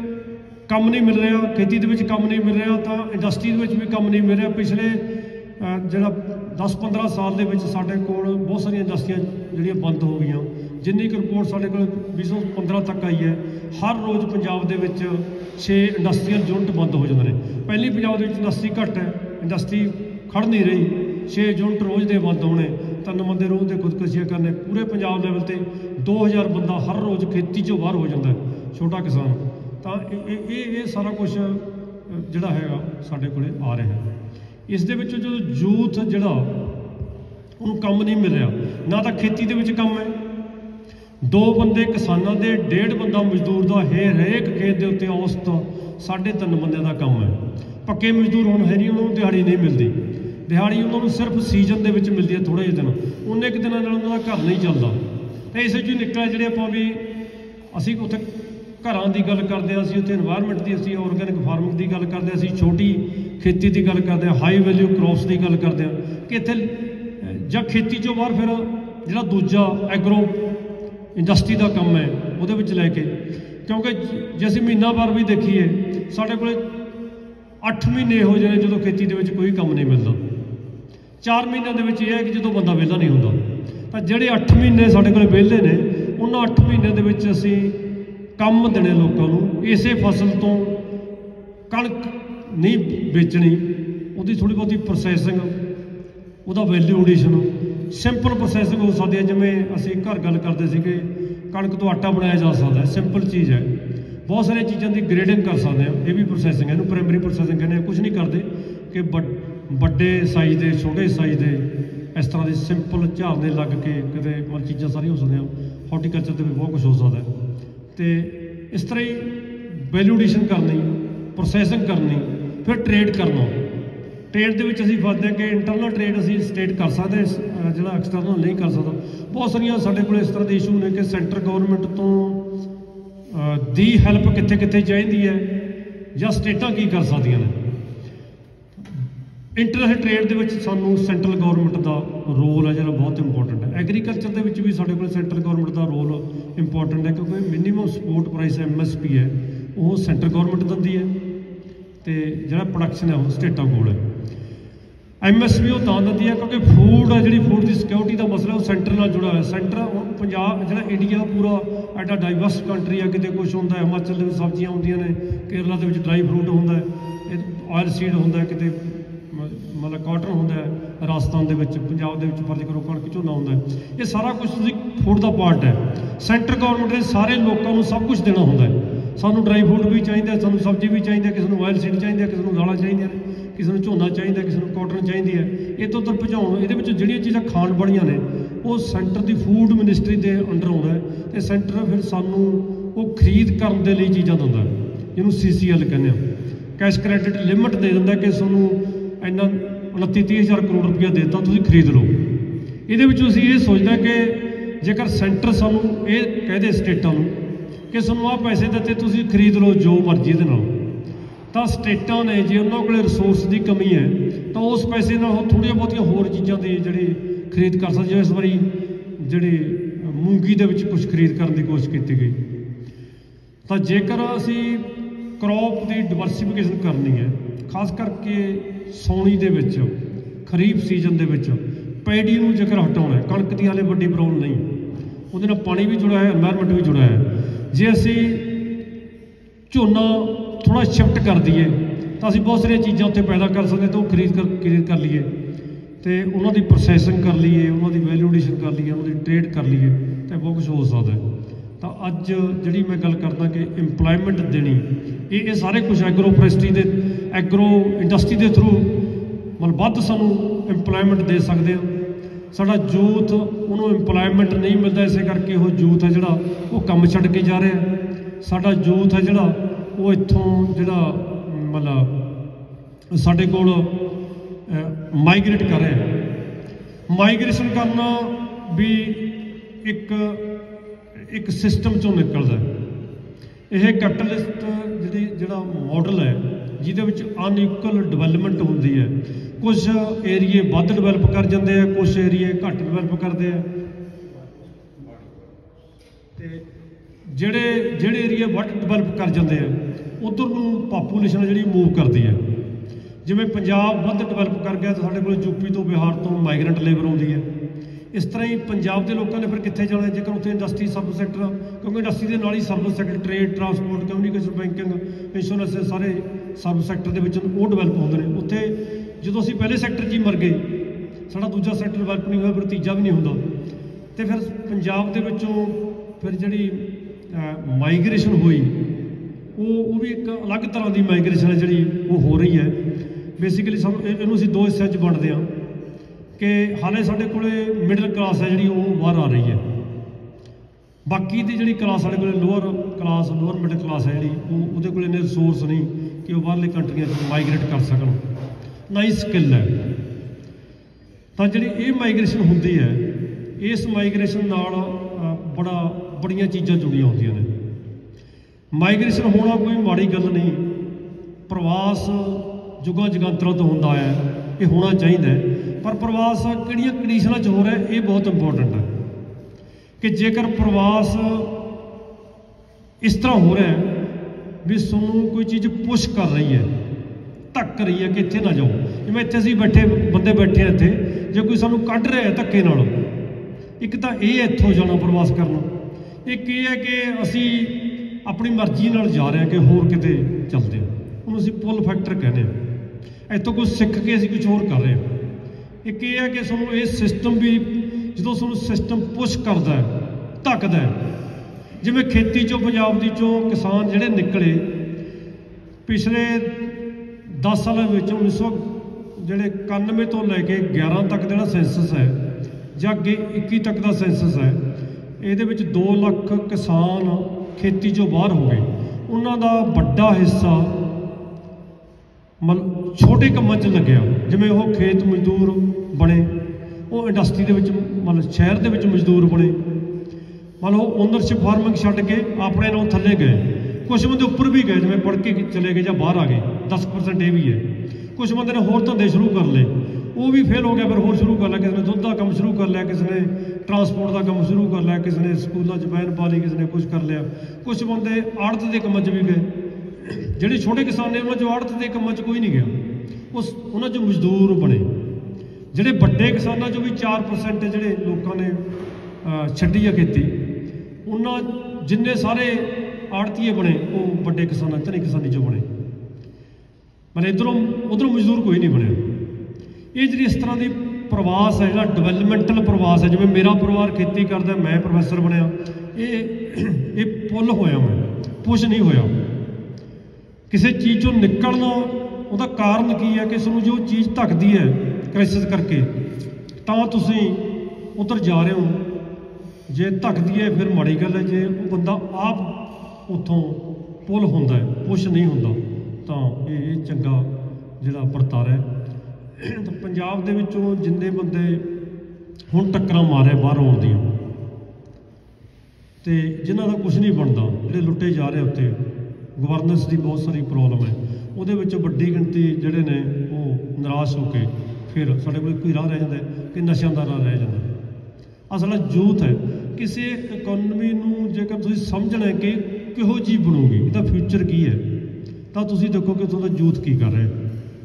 ਕੰਮ ਨਹੀਂ ਮਿਲ ਰਿਹਾ, ਖੇਤੀ ਦੇ ਵਿੱਚ ਕੰਮ ਨਹੀਂ ਮਿਲ ਰਿਹਾ ਤਾਂ ਇੰਡਸਟਰੀ ਦੇ ਵਿੱਚ ਵੀ ਕੰਮ ਨਹੀਂ ਮਿਲ ਰਿਹਾ। ਪਿਛਲੇ ਜਿਹੜਾ ਦਸ ਪੰਦਰਾਂ ਸਾਲ ਦੇ ਵਿੱਚ ਸਾਡੇ ਕੋਲ ਬਹੁਤ ਸਾਰੀਆਂ ਇੰਡਸਟਰੀਆਂ ਜਿਹੜੀਆਂ ਬੰਦ ਹੋ ਗਈਆਂ। ਜਿੰਨੀ ਕੁ ਰਿਪੋਰਟ ਸਾਡੇ ਕੋਲ ਵੀਹ ਸੌ ਪੰਦਰਾਂ ਤੱਕ ਆਈ ਹੈ, ਹਰ ਰੋਜ਼ ਪੰਜਾਬ ਦੇ ਵਿੱਚ ਛੇ ਇੰਡਸਟਰੀਅਲ ਯੂਨਿਟ ਬੰਦ ਹੋ ਜਾਂਦੇ ਨੇ। ਪਹਿਲੀ ਪੰਜਾਬ ਦੇ ਵਿੱਚ ਇੰਡਸਟਰੀ ਘੱਟ ਹੈ, ਇੰਡਸਟਰੀ ਖੜ੍ਹ ਨਹੀਂ ਰਹੀ, ਛੇ ਯੂਨਿਟ ਰੋਜ਼ ਦੇ ਬੰਦ ਹੋਣੇ, ਤਿੰਨ ਬੰਦੇ ਰੋਜ਼ ਦੇ ਖੁਦਕੁਸ਼ੀਆਂ ਕਰਨੇ। ਪੂਰੇ ਪੰਜਾਬ ਲੈਵਲ 'ਤੇ ਦੋ ਹਜ਼ਾਰ ਬੰਦਾ ਹਰ ਰੋਜ਼ ਖੇਤੀ 'ਚੋਂ ਬਾਹਰ ਹੋ ਜਾਂਦਾ, ਛੋਟਾ ਕਿਸਾਨ। ਤਾਂ ਇਹ ਇਹ ਇਹ ਸਾਰਾ ਕੁਛ ਜਿਹੜਾ ਹੈਗਾ ਸਾਡੇ ਕੋਲ ਆ ਰਿਹਾ। ਇਸ ਦੇ ਵਿੱਚ ਜਦੋਂ ਯੂਥ ਜਿਹੜਾ ਉਹਨੂੰ ਕੰਮ ਨਹੀਂ ਮਿਲ ਰਿਹਾ, ਨਾ ਤਾਂ ਖੇਤੀ ਦੇ ਵਿੱਚ ਕੰਮ ਹੈ, ਦੋ ਬੰਦੇ ਕਿਸਾਨਾਂ ਦੇ, ਡੇਢ ਬੰਦਾ ਮਜ਼ਦੂਰ ਦਾ ਹੈ। ਹਰੇਕ ਖੇਤ ਦੇ ਉੱਤੇ ਔਸਤ ਸਾਢੇ ਤਿੰਨ ਬੰਦਿਆਂ ਦਾ ਕੰਮ ਹੈ। ਪੱਕੇ ਮਜ਼ਦੂਰ ਹੁਣ ਹੈ ਨਹੀਂ, ਉਹਨਾਂ ਨੂੰ ਦਿਹਾੜੀ ਨਹੀਂ ਮਿਲਦੀ। ਦਿਹਾੜੀ ਉਹਨਾਂ ਨੂੰ ਸਿਰਫ ਸੀਜ਼ਨ ਦੇ ਵਿੱਚ ਮਿਲਦੀ ਹੈ, ਥੋੜ੍ਹੇ ਜਿਹੇ ਦਿਨ, ਉਨੇ ਕੁ ਦਿਨਾਂ ਨਾਲ ਉਹਨਾਂ ਦਾ ਘਰ ਨਹੀਂ ਚੱਲਦਾ। ਅਤੇ ਇਸੇ 'ਚੋਂ ਨਿਕਲਿਆ ਜਿਹੜੇ ਆਪਾਂ ਵੀ ਅਸੀਂ ਉੱਥੇ ਘਰਾਂ ਦੀ ਗੱਲ ਕਰਦੇ ਹਾਂ, ਅਸੀਂ ਉੱਥੇ ਇਨਵਾਇਰਮੈਂਟ ਦੀ, ਅਸੀਂ ਔਰਗੈਨਿਕ ਫਾਰਮਿੰਗ ਦੀ ਗੱਲ ਕਰਦੇ ਹਾਂ, ਅਸੀਂ ਛੋਟੀ ਖੇਤੀ ਦੀ ਗੱਲ ਕਰਦੇ ਹਾਂ, ਹਾਈ ਵੈਲਿਊ ਕ੍ਰੌਪਸ ਦੀ ਗੱਲ ਕਰਦੇ ਹਾਂ ਕਿ ਇੱਥੇ ਜਾਂ ਖੇਤੀ 'ਚੋਂ ਬਾਹਰ ਫਿਰ ਜਿਹੜਾ ਦੂਜਾ ਐਗਰੋ ਇੰਡਸਟਰੀ ਦਾ ਕੰਮ ਹੈ ਉਹਦੇ ਵਿੱਚ ਲੈ ਕੇ। ਕਿਉਂਕਿ ਜੇ ਅਸੀਂ ਮਹੀਨਾਵਾਰ ਵੀ ਦੇਖੀਏ ਸਾਡੇ ਕੋਲ ਅੱਠ ਮਹੀਨੇ ਇਹੋ ਜਿਹੇ ਨੇ ਜਦੋਂ ਖੇਤੀ ਦੇ ਵਿੱਚ ਕੋਈ ਕੰਮ ਨਹੀਂ ਮਿਲਦਾ। ਚਾਰ ਮਹੀਨਿਆਂ ਦੇ ਵਿੱਚ ਇਹ ਹੈ ਕਿ ਜਦੋਂ ਬੰਦਾ ਵਿਹਲਾ ਨਹੀਂ ਹੁੰਦਾ। ਤਾਂ ਜਿਹੜੇ ਅੱਠ ਮਹੀਨੇ ਸਾਡੇ ਕੋਲ ਵਿਹਲੇ ਨੇ, ਉਹਨਾਂ ਅੱਠ ਮਹੀਨਿਆਂ ਦੇ ਵਿੱਚ ਅਸੀਂ ਕੰਮ ਦੇਣੇ ਲੋਕਾਂ ਨੂੰ। ਇਸੇ ਫਸਲ ਤੋਂ ਕਣਕ ਨਹੀਂ ਵੇਚਣੀ, ਉਹਦੀ ਥੋੜ੍ਹੀ ਬਹੁਤੀ ਪ੍ਰੋਸੈਸਿੰਗ, ਉਹਦਾ ਵੈਲਿਊ ਐਡੀਸ਼ਨ, ਸਿੰਪਲ ਪ੍ਰੋਸੈਸਿੰਗ ਹੋ ਸਕਦੀ ਹੈ। ਜਿਵੇਂ ਅਸੀਂ ਘਰ ਗੱਲ ਕਰਦੇ ਸੀ ਕਿ ਕਣਕ ਤੋਂ ਆਟਾ ਬਣਾਇਆ ਜਾ ਸਕਦਾ ਹੈ, ਸਿੰਪਲ ਚੀਜ਼ ਹੈ। ਬਹੁਤ ਸਾਰੀਆਂ ਚੀਜ਼ਾਂ ਦੀ ਗ੍ਰੇਡਿੰਗ ਕਰ ਸਕਦੇ ਹਾਂ, ਇਹ ਵੀ ਪ੍ਰੋਸੈਸਿੰਗ ਹੈ, ਇਹਨੂੰ ਪ੍ਰਾਇਮਰੀ ਪ੍ਰੋਸੈਸਿੰਗ ਕਹਿੰਦੇ ਹਾਂ। ਕੁਝ ਨਹੀਂ ਕਰਦੇ ਕਿ ਵੱਡੇ ਸਾਈਜ਼ ਦੇ, ਛੋਟੇ ਸਾਈਜ਼ ਦੇ, ਇਸ ਤਰ੍ਹਾਂ ਦੇ ਸਿੰਪਲ ਝਾਰਨੇ ਲੱਗ ਕੇ ਕਿਤੇ ਮਤਲਬ ਚੀਜ਼ਾਂ ਸਾਰੀਆਂ ਹੋ ਸਕਦੀਆਂ। ਹਾਰਟੀਕਲਚਰ 'ਤੇ ਵੀ ਬਹੁਤ ਕੁਛ ਹੋ ਸਕਦਾ। ਅਤੇ ਇਸ ਤਰ੍ਹਾਂ ਹੀ ਵੈਲਿਊ ਐਡੀਸ਼ਨ ਕਰਨੀ, ਪ੍ਰੋਸੈਸਿੰਗ ਕਰਨੀ, ਫਿਰ ਟਰੇਡ ਕਰਨਾ। ਟਰੇਡ ਦੇ ਵਿੱਚ ਅਸੀਂ ਫਸਦੇ ਹਾਂ ਕਿ ਇੰਟਰਨਲ ਟਰੇਡ ਅਸੀਂ ਸਟੇਟ ਕਰ ਸਕਦੇ, ਜਿਹੜਾ ਐਕਸਟਰਨਲ ਨਹੀਂ ਕਰ ਸਕਦਾ। ਬਹੁਤ ਸਾਰੀਆਂ ਸਾਡੇ ਕੋਲ ਇਸ ਤਰ੍ਹਾਂ ਦੇ ਇਸ਼ੂ ਨੇ ਕਿ ਸੈਂਟਰ ਗੌਰਮੈਂਟ ਤੋਂ ਦੀ ਹੈਲਪ ਕਿੱਥੇ ਕਿੱਥੇ ਚਾਹੀਦੀ ਹੈ ਜਾਂ ਸਟੇਟਾਂ ਕੀ ਕਰ ਸਕਦੀਆਂ ਨੇ। ਇੰਟਰਨੈਸ਼ਨਲ ਟਰੇਡ ਦੇ ਵਿੱਚ ਸਾਨੂੰ ਸੈਂਟਰਲ ਗੌਰਮੈਂਟ ਦਾ ਰੋਲ ਹੈ ਜਿਹੜਾ ਬਹੁਤ ਇੰਪੋਰਟੈਂਟ ਹੈ। ਐਗਰੀਕਲਚਰ ਦੇ ਵਿੱਚ ਵੀ ਸਾਡੇ ਕੋਲ ਸੈਂਟਰਲ ਗੌਰਮੈਂਟ ਦਾ ਰੋਲ ਇੰਪੋਰਟੈਂਟ ਹੈ, ਕਿਉਂਕਿ minimum support price M S P ਹੈ ਉਹ ਸੈਂਟਰਲ ਗੌਰਮੈਂਟ ਦਿੰਦੀ ਹੈ, ਅਤੇ ਜਿਹੜਾ ਪ੍ਰੋਡਕਸ਼ਨ ਹੈ ਉਹ ਸਟੇਟਾਂ ਕੋਲ ਹੈ। ਐਮ ਐਸ ਪੀ ਉਹ ਤਾਂ ਦਿੰਦੀ ਹੈ ਕਿਉਂਕਿ ਫੂਡ ਹੈ, ਜਿਹੜੀ ਫੂਡ ਦੀ ਸਿਕਿਉਰਿਟੀ ਦਾ ਮਸਲਾ ਉਹ ਸੈਂਟਰ ਨਾਲ ਜੁੜਾ ਹੋਇਆ। ਸੈਂਟਰ ਪੰਜਾਬ ਜਿਹੜਾ ਇੰਡੀਆ ਪੂਰਾ ਐਡਾ ਡਾਈਵਰਸ ਕੰਟਰੀ ਆ, ਕਿਤੇ ਕੁਛ ਹੁੰਦਾ ਹੈ, ਹਿਮਾਚਲ ਦੇ ਵਿੱਚ ਸਬਜ਼ੀਆਂ ਹੁੰਦੀਆਂ ਨੇ, ਕੇਰਲਾ ਦੇ ਵਿੱਚ ਡਰਾਈ ਫਰੂਟ ਹੁੰਦਾ ਹੈ, ਆਇਲ ਸੀਡ ਹੁੰਦਾ, ਕਿਤੇ ਮਤਲਬ ਕਾਟਨ ਹੁੰਦਾ ਹੈ, ਰਾਜਸਥਾਨ ਦੇ ਵਿੱਚ, ਪੰਜਾਬ ਦੇ ਵਿੱਚ ਫਰਜ਼ ਕਰੋ ਕਣਕ ਝੋਨਾ ਹੁੰਦਾ ਹੈ। ਇਹ ਸਾਰਾ ਕੁਛ ਤੁਸੀਂ ਫੂਡ ਦਾ ਪਾਰਟ ਹੈ। ਸੈਂਟਰ ਗੌਰਮੈਂਟ ਨੇ ਸਾਰੇ ਲੋਕਾਂ ਨੂੰ ਸਭ ਕੁਛ ਦੇਣਾ ਹੁੰਦਾ ਹੈ। ਸਾਨੂੰ ਡਰਾਈ ਫਰੂਟ ਵੀ ਚਾਹੀਦਾ, ਸਾਨੂੰ ਸਬਜ਼ੀ ਵੀ ਚਾਹੀਦੀ ਹੈ, ਕਿਸੇ ਨੂੰ ਆਇਲ ਸੀਡ ਚਾਹੀਦੀ ਹੈ, ਕਿਸੇ ਨੂੰ ਦਾਲਾਂ ਚਾਹੀਦੀਆਂ ਨੇ, ਕਿਸੇ ਨੂੰ ਝੋਨਾ ਚਾਹੀਦਾ, ਕਿਸੇ ਨੂੰ ਕਾਟਨ ਚਾਹੀਦੀ ਹੈ। ਇੱਧਰ ਉੱਧਰ ਭਜਾਉਣ, ਇਹਦੇ ਵਿੱਚ ਜਿਹੜੀਆਂ ਚੀਜ਼ਾਂ ਖਾਣ ਵਾਲੀਆਂ ਨੇ ਉਹ ਸੈਂਟਰ ਦੀ ਫੂਡ ਮਿਨਿਸਟਰੀ ਦੇ ਅੰਡਰ ਆਉਂਦਾ ਹੈ, ਅਤੇ ਸੈਂਟਰ ਫਿਰ ਸਾਨੂੰ ਉਹ ਖਰੀਦ ਕਰਨ ਦੇ ਲਈ ਚੀਜ਼ਾਂ ਦਿੰਦਾ, ਜਿਹਨੂੰ ਸੀ ਸੀ ਐਲ ਕਹਿੰਦੇ ਆ, ਕੈਸ਼ ਕ੍ਰੈਡਿਟ ਲਿਮਿਟ ਦੇ ਦਿੰਦਾ ਕਿ ਤੁਹਾਨੂੰ ਇੰਨਾ ਉਨੱਤੀ ਤੀਹ ਹਜ਼ਾਰ ਕਰੋੜ ਰੁਪਈਆ ਦੇ ਦਿੱਤਾ, ਤੁਸੀਂ ਖਰੀਦ ਲਓ। ਇਹਦੇ ਵਿੱਚ ਅਸੀਂ ਇਹ ਸੋਚਦਾ ਕਿ ਜੇਕਰ ਸੈਂਟਰ ਸਾਨੂੰ ਇਹ ਕਹਦੇ ਸਟੇਟਾਂ ਨੂੰ ਕਿ ਸਾਨੂੰ ਆਹ ਪੈਸੇ ਦਿੱਤੇ, ਤੁਸੀਂ ਖਰੀਦ ਲਓ ਜੋ ਮਰਜ਼ੀ ਦੇ ਨਾਲ, ਤਾਂ ਸਟੇਟਾਂ ਨੇ ਜੇ ਉਹਨਾਂ ਕੋਲ ਰਿਸੋਰਸ ਦੀ ਕਮੀ ਹੈ ਤਾਂ ਉਸ ਪੈਸੇ ਨਾਲ ਉਹ ਥੋੜ੍ਹੀਆਂ ਬਹੁਤੀਆਂ ਹੋਰ ਚੀਜ਼ਾਂ ਦੀ ਜਿਹੜੀ ਖਰੀਦ ਕਰ ਸਕਦੇ। ਜਿਵੇਂ ਇਸ ਵਾਰੀ ਜਿਹੜੀ ਮੂੰਗੀ ਦੇ ਵਿੱਚ ਕੁਝ ਖਰੀਦ ਕਰਨ ਦੀ ਕੋਸ਼ਿਸ਼ ਕੀਤੀ ਗਈ। ਤਾਂ ਜੇਕਰ ਅਸੀਂ ਕਰੋਪ ਦੀ ਡਿਵਰਸੀਫਿਕੇਸ਼ਨ ਕਰਨੀ ਹੈ, ਖਾਸ ਕਰਕੇ ਸੌਣੀ ਦੇ ਵਿੱਚ, ਖਰੀਫ ਸੀਜ਼ਨ ਦੇ ਵਿੱਚ ਪੈਡੀ ਨੂੰ ਜੇਕਰ ਹਟਾਉਣਾ ਹੈ, ਕਣਕ ਦੀ ਹਾਲੇ ਵੱਡੀ ਪ੍ਰੋਬਲਮ ਨਹੀਂ, ਉਹਦੇ ਨਾਲ ਪਾਣੀ ਵੀ ਜੁੜਿਆ ਹੈ, ਐਨਵਾਇਰਨਮੈਂਟ ਵੀ ਜੁੜਿਆ ਹੈ। ਜੇ ਅਸੀਂ ਝੋਨਾ ਥੋੜ੍ਹਾ ਸ਼ਿਫਟ ਕਰ ਦਈਏ ਤਾਂ ਅਸੀਂ ਬਹੁਤ ਸਾਰੀਆਂ ਚੀਜ਼ਾਂ ਉੱਥੇ ਪੈਦਾ ਕਰ ਸਕਦੇ, ਤਾਂ ਉਹ ਖਰੀਦ ਕਰ ਖਰੀਦ ਕਰ ਲਈਏ ਅਤੇ ਉਹਨਾਂ ਦੀ ਪ੍ਰੋਸੈਸਿੰਗ ਕਰ ਲਈਏ, ਉਹਨਾਂ ਦੀ ਵੈਲਿਊ ਐਡੀਸ਼ਨ ਕਰ ਲਈਏ, ਉਹਨਾਂ ਦੀ ਟ੍ਰੇਡ ਕਰ ਲਈਏ, ਤਾਂ ਬਹੁਤ ਕੁਛ ਹੋ ਸਕਦਾ ਹੈ। ਤਾਂ ਅੱਜ ਜਿਹੜੀ ਮੈਂ ਗੱਲ ਕਰਦਾ ਕਿ ਇੰਪਲੋਇਮੈਂਟ ਦੇਣੀ, ਇਹ ਇਹ ਸਾਰੇ ਕੁਛ ਐਗਰੋ ਫੋਰੈਸਟਰੀ ਦੇ ਐਗਰੋ ਇੰਡਸਟਰੀ ਦੇ ਥਰੂ ਮਤਲਬ ਵੱਧ ਸਾਨੂੰ ਇੰਪਲੋਇਮੈਂਟ ਦੇ ਸਕਦੇ ਹਾਂ। ਸਾਡਾ ਯੂਥ, ਉਹਨੂੰ ਇੰਪਲੋਇਮੈਂਟ ਨਹੀਂ ਮਿਲਦਾ, ਇਸੇ ਕਰਕੇ ਉਹ ਯੂਥ ਹੈ ਜਿਹੜਾ ਉਹ ਕੰਮ ਛੱਡ ਕੇ ਜਾ ਰਿਹਾ। ਸਾਡਾ ਯੂਥ ਹੈ ਜਿਹੜਾ ਉਹ ਇੱਥੋਂ ਜਿਹੜਾ ਮਤਲਬ ਸਾਡੇ ਕੋਲ ਮਾਈਗ੍ਰੇਟ ਕਰ ਰਿਹਾ। ਮਾਈਗ੍ਰੇਸ਼ਨ ਕਰਨਾ ਵੀ ਇੱਕ ਇੱਕ ਸਿਸਟਮ 'ਚੋਂ ਨਿਕਲਦਾ। ਇਹ ਕੈਪੀਟਲਿਸਟ ਜਿਹੜੀ ਜਿਹੜਾ ਮਾਡਲ ਹੈ ਜਿਹਦੇ ਵਿੱਚ ਅਨਇਕੁਅਲ ਡਿਵੈਲਪਮੈਂਟ ਹੁੰਦੀ ਹੈ, ਕੁਝ ਏਰੀਏ ਵੱਧ ਡਿਵੈਲਪ ਕਰ ਜਾਂਦੇ ਆ, ਕੁਝ ਏਰੀਏ ਘੱਟ ਡਿਵੈਲਪ ਕਰਦੇ ਆ, ਅਤੇ ਜਿਹੜੇ ਜਿਹੜੇ ਏਰੀਏ ਵੱਧ ਡਿਵੈਲਪ ਕਰ ਜਾਂਦੇ ਆ ਉੱਧਰ ਨੂੰ ਪਾਪੂਲੇਸ਼ਨ ਜਿਹੜੀ ਮੂਵ ਕਰਦੀ ਹੈ। ਜਿਵੇਂ ਪੰਜਾਬ ਵੱਧ ਡਿਵੈਲਪ ਕਰ ਗਿਆ ਤਾਂ ਸਾਡੇ ਕੋਲ ਯੂਪੀ ਤੋਂ, ਬਿਹਾਰ ਤੋਂ ਮਾਈਗਰੈਂਟ ਲੇਬਰ ਆਉਂਦੀ ਹੈ। ਇਸ ਤਰ੍ਹਾਂ ਹੀ ਪੰਜਾਬ ਦੇ ਲੋਕਾਂ ਨੇ ਫਿਰ ਕਿੱਥੇ ਜਾਣਾ ਜੇਕਰ ਉੱਥੇ ਇੰਡਸਟਰੀ ਸਰਵਿਸ ਸੈਕਟਰ, ਕਿਉਂਕਿ ਇੰਡਸਟਰੀ ਦੇ ਨਾਲ ਹੀ service sector, trade, transport, communication, banking, insurance, ਸਾਰੇ ਸਰਵਿਸ ਸੈਕਟਰ ਦੇ ਵਿੱਚ ਉਹ ਡਿਵੈਲਪ ਹੁੰਦੇ ਨੇ। ਉੱਥੇ ਜਦੋਂ ਅਸੀਂ ਪਹਿਲੇ ਸੈਕਟਰ 'ਚ ਹੀ ਮਰ ਗਏ, ਸਾਡਾ ਦੂਜਾ ਸੈਕਟਰ ਡਿਵੈਲਪ ਨਹੀਂ ਹੋਇਆ, ਫਿਰ ਤੀਜਾ ਵੀ ਨਹੀਂ ਹੁੰਦਾ, ਅਤੇ ਫਿਰ ਪੰਜਾਬ ਦੇ ਵਿੱਚੋਂ ਫਿਰ ਜਿਹੜੀ ਮਾਈਗ੍ਰੇਸ਼ਨ ਹੋਈ ਉਹ ਉਹ ਵੀ ਇੱਕ ਅਲੱਗ ਤਰ੍ਹਾਂ ਦੀ ਮਾਈਗ੍ਰੇਸ਼ਨ ਹੈ ਜਿਹੜੀ ਉਹ ਹੋ ਰਹੀ ਹੈ। ਬੇਸਿਕਲੀ ਸਾਨੂੰ ਇਹਨੂੰ ਅਸੀਂ ਦੋ ਹਿੱਸਿਆਂ 'ਚ ਵੰਡਦੇ ਹਾਂ ਕਿ ਹਾਲੇ ਸਾਡੇ ਕੋਲ ਮਿਡਲ ਕਲਾਸ ਹੈ ਜਿਹੜੀ ਉਹ ਬਾਹਰ ਆ ਰਹੀ ਹੈ, ਬਾਕੀ ਦੀ ਜਿਹੜੀ ਕਲਾਸ ਸਾਡੇ ਕੋਲ lower class, lower middle class ਹੈ ਜਿਹੜੀ ਉਹ ਉਹਦੇ ਕੋਲ ਇੰਨੇ ਰਿਸੋਰਸ ਨਹੀਂ ਕਿ ਉਹ ਬਾਹਰਲੇ ਕੰਟਰੀਆਂ 'ਚ ਮਾਈਗ੍ਰੇਟ ਕਰ ਸਕਣ, ਨਾ ਹੀ ਸਕਿੱਲ ਹੈ। ਤਾਂ ਜਿਹੜੀ ਇਹ ਮਾਈਗ੍ਰੇਸ਼ਨ ਹੁੰਦੀ ਹੈ, ਇਸ ਮਾਈਗ੍ਰੇਸ਼ਨ ਨਾਲ ਬੜਾ ਬੜੀਆਂ ਚੀਜ਼ਾਂ ਜੁੜੀਆਂ ਹੁੰਦੀਆਂ ਨੇ। ਮਾਈਗ੍ਰੇਸ਼ਨ ਹੋਣਾ ਕੋਈ ਮਾੜੀ ਗੱਲ ਨਹੀਂ, ਪ੍ਰਵਾਸ ਜੁਗਾਂ ਜੁਗਾਂਤਰਾਂ ਤੋਂ ਹੁੰਦਾ ਹੈ, ਇਹ ਹੋਣਾ ਚਾਹੀਦਾ ਹੈ। ਪਰ ਪ੍ਰਵਾਸ ਕਿਹੜੀਆਂ ਕੰਡੀਸ਼ਨਾਂ 'ਚ ਹੋ ਰਿਹਾ ਇਹ ਬਹੁਤ ਇੰਪੋਰਟੈਂਟ ਹੈ ਕਿ ਜੇਕਰ ਪ੍ਰਵਾਸ ਇਸ ਤਰ੍ਹਾਂ ਹੋ ਰਿਹਾ ਵੀ ਤੁਹਾਨੂੰ ਕੋਈ ਚੀਜ਼ ਪੁਸ਼ ਕਰ ਰਹੀ ਹੈ, ਧੱਕ ਰਹੀ ਹੈ ਕਿ ਇੱਥੇ ਨਾ ਜਾਓ, ਜਿਵੇਂ ਇੱਥੇ ਅਸੀਂ ਬੈਠੇ ਬੰਦੇ ਬੈਠੇ ਹਾਂ, ਇੱਥੇ ਜੇ ਕੋਈ ਸਾਨੂੰ ਕੱਢ ਰਿਹਾ ਹੈ ਧੱਕੇ ਨਾਲ, ਇੱਕ ਤਾਂ ਇਹ ਇੱਥੋਂ ਜਾਣਾ ਪ੍ਰਵਾਸ ਕਰਨਾ, ਇੱਕ ਇਹ ਹੈ ਕਿ ਅਸੀਂ ਆਪਣੀ ਮਰਜ਼ੀ ਨਾਲ ਜਾ ਰਹੇ ਹਾਂ ਕਿ ਹੋਰ ਕਿਤੇ ਚੱਲਦੇ ਹਾਂ, ਉਹਨੂੰ ਅਸੀਂ ਪੁੱਲ ਫੈਕਟਰ ਕਹਿੰਦੇ ਹਾਂ। ਇੱਥੋਂ ਕੁਝ ਸਿੱਖ ਕੇ ਅਸੀਂ ਕੁਝ ਹੋਰ ਕਰ ਰਹੇ ਹਾਂ। ਇੱਕ ਇਹ ਹੈ ਕਿ ਸਾਨੂੰ ਇਹ ਸਿਸਟਮ ਵੀ ਜਦੋਂ ਸਾਨੂੰ ਸਿਸਟਮ ਪੁਸ਼ ਕਰਦਾ ਹੈ, ਧੱਕਦਾ ਹੈ, ਜਿਵੇਂ ਖੇਤੀ 'ਚੋਂ ਪੰਜਾਬ ਦੀ 'ਚੋਂ ਕਿਸਾਨ ਜਿਹੜੇ ਨਿਕਲੇ ਪਿਛਲੇ ਦਸ ਸਾਲਾਂ ਵਿੱਚ, ਉੱਨੀ ਸੌ ਜਿਹੜੇ ਇਕਾਨਵੇਂ ਤੋਂ ਲੈ ਕੇ ਗਿਆਰਾਂ ਤੱਕ ਜਿਹੜਾ ਸੈਂਸਸ ਹੈ ਜਾਂ ਅੱਗੇ ਇੱਕੀ ਤੱਕ ਦਾ ਸੈਂਸਸ ਹੈ, ਇਹਦੇ ਵਿੱਚ ਦੋ ਲੱਖ ਕਿਸਾਨ ਖੇਤੀ 'ਚੋਂ ਬਾਹਰ ਹੋ ਗਏ। ਉਹਨਾਂ ਦਾ ਵੱਡਾ ਹਿੱਸਾ ਮਤਲਬ ਛੋਟੇ ਕੰਮਾਂ 'ਚ ਲੱਗਿਆ, ਜਿਵੇਂ ਉਹ ਖੇਤ ਮਜ਼ਦੂਰ ਬਣੇ, ਉਹ ਇੰਡਸਟਰੀ ਦੇ ਵਿੱਚ ਮਤਲਬ ਸ਼ਹਿਰ ਦੇ ਵਿੱਚ ਮਜ਼ਦੂਰ ਬਣੇ, ਮਤਲਬ ਉਹ ਓਨਰਸ਼ਿਪ ਫਾਰਮਿੰਗ ਛੱਡ ਕੇ ਆਪਣੇ ਨਾਲੋਂ ਥੱਲੇ ਗਏ। ਕੁਛ ਬੰਦੇ ਉੱਪਰ ਵੀ ਗਏ, ਜਿਵੇਂ ਪੜ੍ਹ ਕੇ ਚਲੇ ਗਏ ਜਾਂ ਬਾਹਰ ਆ ਗਏ, ਦਸ ਪਰਸੈਂਟ ਇਹ ਵੀ ਹੈ। ਕੁਛ ਬੰਦੇ ਨੇ ਹੋਰ ਧੰਦੇ ਸ਼ੁਰੂ ਕਰ ਲਏ, ਉਹ ਵੀ ਫੇਲ ਹੋ ਗਿਆ, ਫਿਰ ਹੋਰ ਸ਼ੁਰੂ ਕਰ ਲਿਆ, ਕਿਸੇ ਨੇ ਦੁੱਧ ਦਾ ਕੰਮ ਸ਼ੁਰੂ ਕਰ ਲਿਆ, ਕਿਸੇ ਨੇ ਟਰਾਂਸਪੋਰਟ ਦਾ ਕੰਮ ਸ਼ੁਰੂ ਕਰ ਲਿਆ, ਕਿਸੇ ਨੇ ਸਕੂਲਾਂ 'ਚ ਵੈਨ ਪਾ ਲਈ, ਕਿਸੇ ਨੇ ਕੁਛ ਕਰ ਲਿਆ। ਕੁਛ ਬੰਦੇ ਆੜਤ ਦੇ ਕੰਮਾਂ 'ਚ ਵੀ ਗਏ। ਜਿਹੜੇ ਛੋਟੇ ਕਿਸਾਨ ਨੇ ਉਹਨਾਂ 'ਚੋਂ ਆੜਤ ਦੇ ਕੰਮਾਂ 'ਚ ਕੋਈ ਨਹੀਂ ਗਿਆ, ਉਸ ਉਹਨਾਂ 'ਚੋਂ ਮਜ਼ਦੂਰ ਬਣੇ। ਜਿਹੜੇ ਵੱਡੇ ਕਿਸਾਨਾਂ 'ਚੋਂ ਵੀ ਚਾਰ ਪਰਸੈਂਟ ਜਿਹੜੇ ਲੋਕਾਂ ਨੇ ਛੱਡੀ ਆ ਖੇਤੀ, ਉਹਨਾਂ ਜਿੰਨੇ ਸਾਰੇ ਆੜਤੀਏ ਬਣੇ ਉਹ ਵੱਡੇ ਕਿਸਾਨਾਂ ਧਨੀ ਕਿਸਾਨੀ 'ਚੋਂ ਬਣੇ, ਮਤਲਬ ਇੱਧਰੋਂ ਉੱਧਰੋਂ ਮਜ਼ਦੂਰ ਕੋਈ ਨਹੀਂ ਬਣਿਆ। ਇਹ ਜਿਹੜੀ ਇਸ ਤਰ੍ਹਾਂ ਦੀ ਪ੍ਰਵਾਸ ਹੈ, ਜਿਹੜਾ ਡਿਵੈਲਪਮੈਂਟਲ ਪ੍ਰਵਾਸ ਹੈ, ਜਿਵੇਂ ਮੇਰਾ ਪਰਿਵਾਰ ਖੇਤੀ ਕਰਦਾ, ਮੈਂ ਪ੍ਰੋਫੈਸਰ ਬਣਿਆ, ਇਹ ਇਹ ਪੁੱਲ ਹੋਇਆ, ਮੈਂ ਪੁਸ਼ ਨਹੀਂ ਹੋਇਆ। ਕਿਸੇ ਚੀਜ਼ 'ਚੋਂ ਨਿਕਲਣਾ ਉਹਦਾ ਕਾਰਨ ਕੀ ਹੈ ਕਿ ਤੁਹਾਨੂੰ ਜੋ ਚੀਜ਼ ਧੱਕਦੀ ਹੈ ਕ੍ਰਾਈਸਿਸ ਕਰਕੇ, ਤਾਂ ਤੁਸੀਂ ਉੱਧਰ ਜਾ ਰਹੇ ਹੋ। ਜੇ ਧੱਕਦੀ ਹੈ ਫਿਰ ਮਾੜੀ ਗੱਲ ਹੈ, ਜੇ ਉਹ ਬੰਦਾ ਆਪ ਉੱਥੋਂ ਪੁੱਲ ਹੁੰਦਾ ਹੈ, ਪੁਸ਼ ਨਹੀਂ ਹੁੰਦਾ, ਤਾਂ ਇਹ ਇਹ ਚੰਗਾ ਜਿਹੜਾ ਵਰਤਾਰਾ ਹੈ। ਤਾਂ ਪੰਜਾਬ ਦੇ ਵਿੱਚੋਂ ਜਿੰਨੇ ਬੰਦੇ ਹੁਣ ਟੱਕਰਾਂ ਮਾਰੇ ਬਾਹਰ ਆਉਣ ਦੀਆਂ, ਅਤੇ ਜਿਨ੍ਹਾਂ ਦਾ ਕੁਛ ਨਹੀਂ ਬਣਦਾ, ਜਿਹੜੇ ਲੁੱਟੇ ਜਾ ਰਹੇ ਉੱਤੇ, ਗਵਰਨੈਂਸ ਦੀ ਬਹੁਤ ਸਾਰੀ ਪ੍ਰੋਬਲਮ ਹੈ, ਉਹਦੇ ਵਿੱਚ ਵੱਡੀ ਗਿਣਤੀ ਜਿਹੜੇ ਨੇ ਉਹ ਨਿਰਾਸ਼ ਹੋ ਕੇ ਫਿਰ ਸਾਡੇ ਕੋਲ ਕੋਈ ਰਾਹ ਰਹਿ ਜਾਂਦਾ ਕਿ ਨਸ਼ਿਆਂ ਦਾ ਰਾਹ ਰਹਿ ਜਾਂਦਾ। ਅਸਲ ਯੂਥ ਹੈ। ਕਿਸੇ ਇਕੋਨਮੀ ਨੂੰ ਜੇਕਰ ਤੁਸੀਂ ਸਮਝਣਾ ਹੈ ਕਿ ਕਿਹੋ ਜਿਹੀ ਬਣੂਗੀ, ਇਹਦਾ ਫਿਊਚਰ ਕੀ ਹੈ, ਤਾਂ ਤੁਸੀਂ ਦੇਖੋ ਕਿ ਉੱਥੋਂ ਦਾ ਯੂਥ ਕੀ ਕਰ ਰਿਹਾ।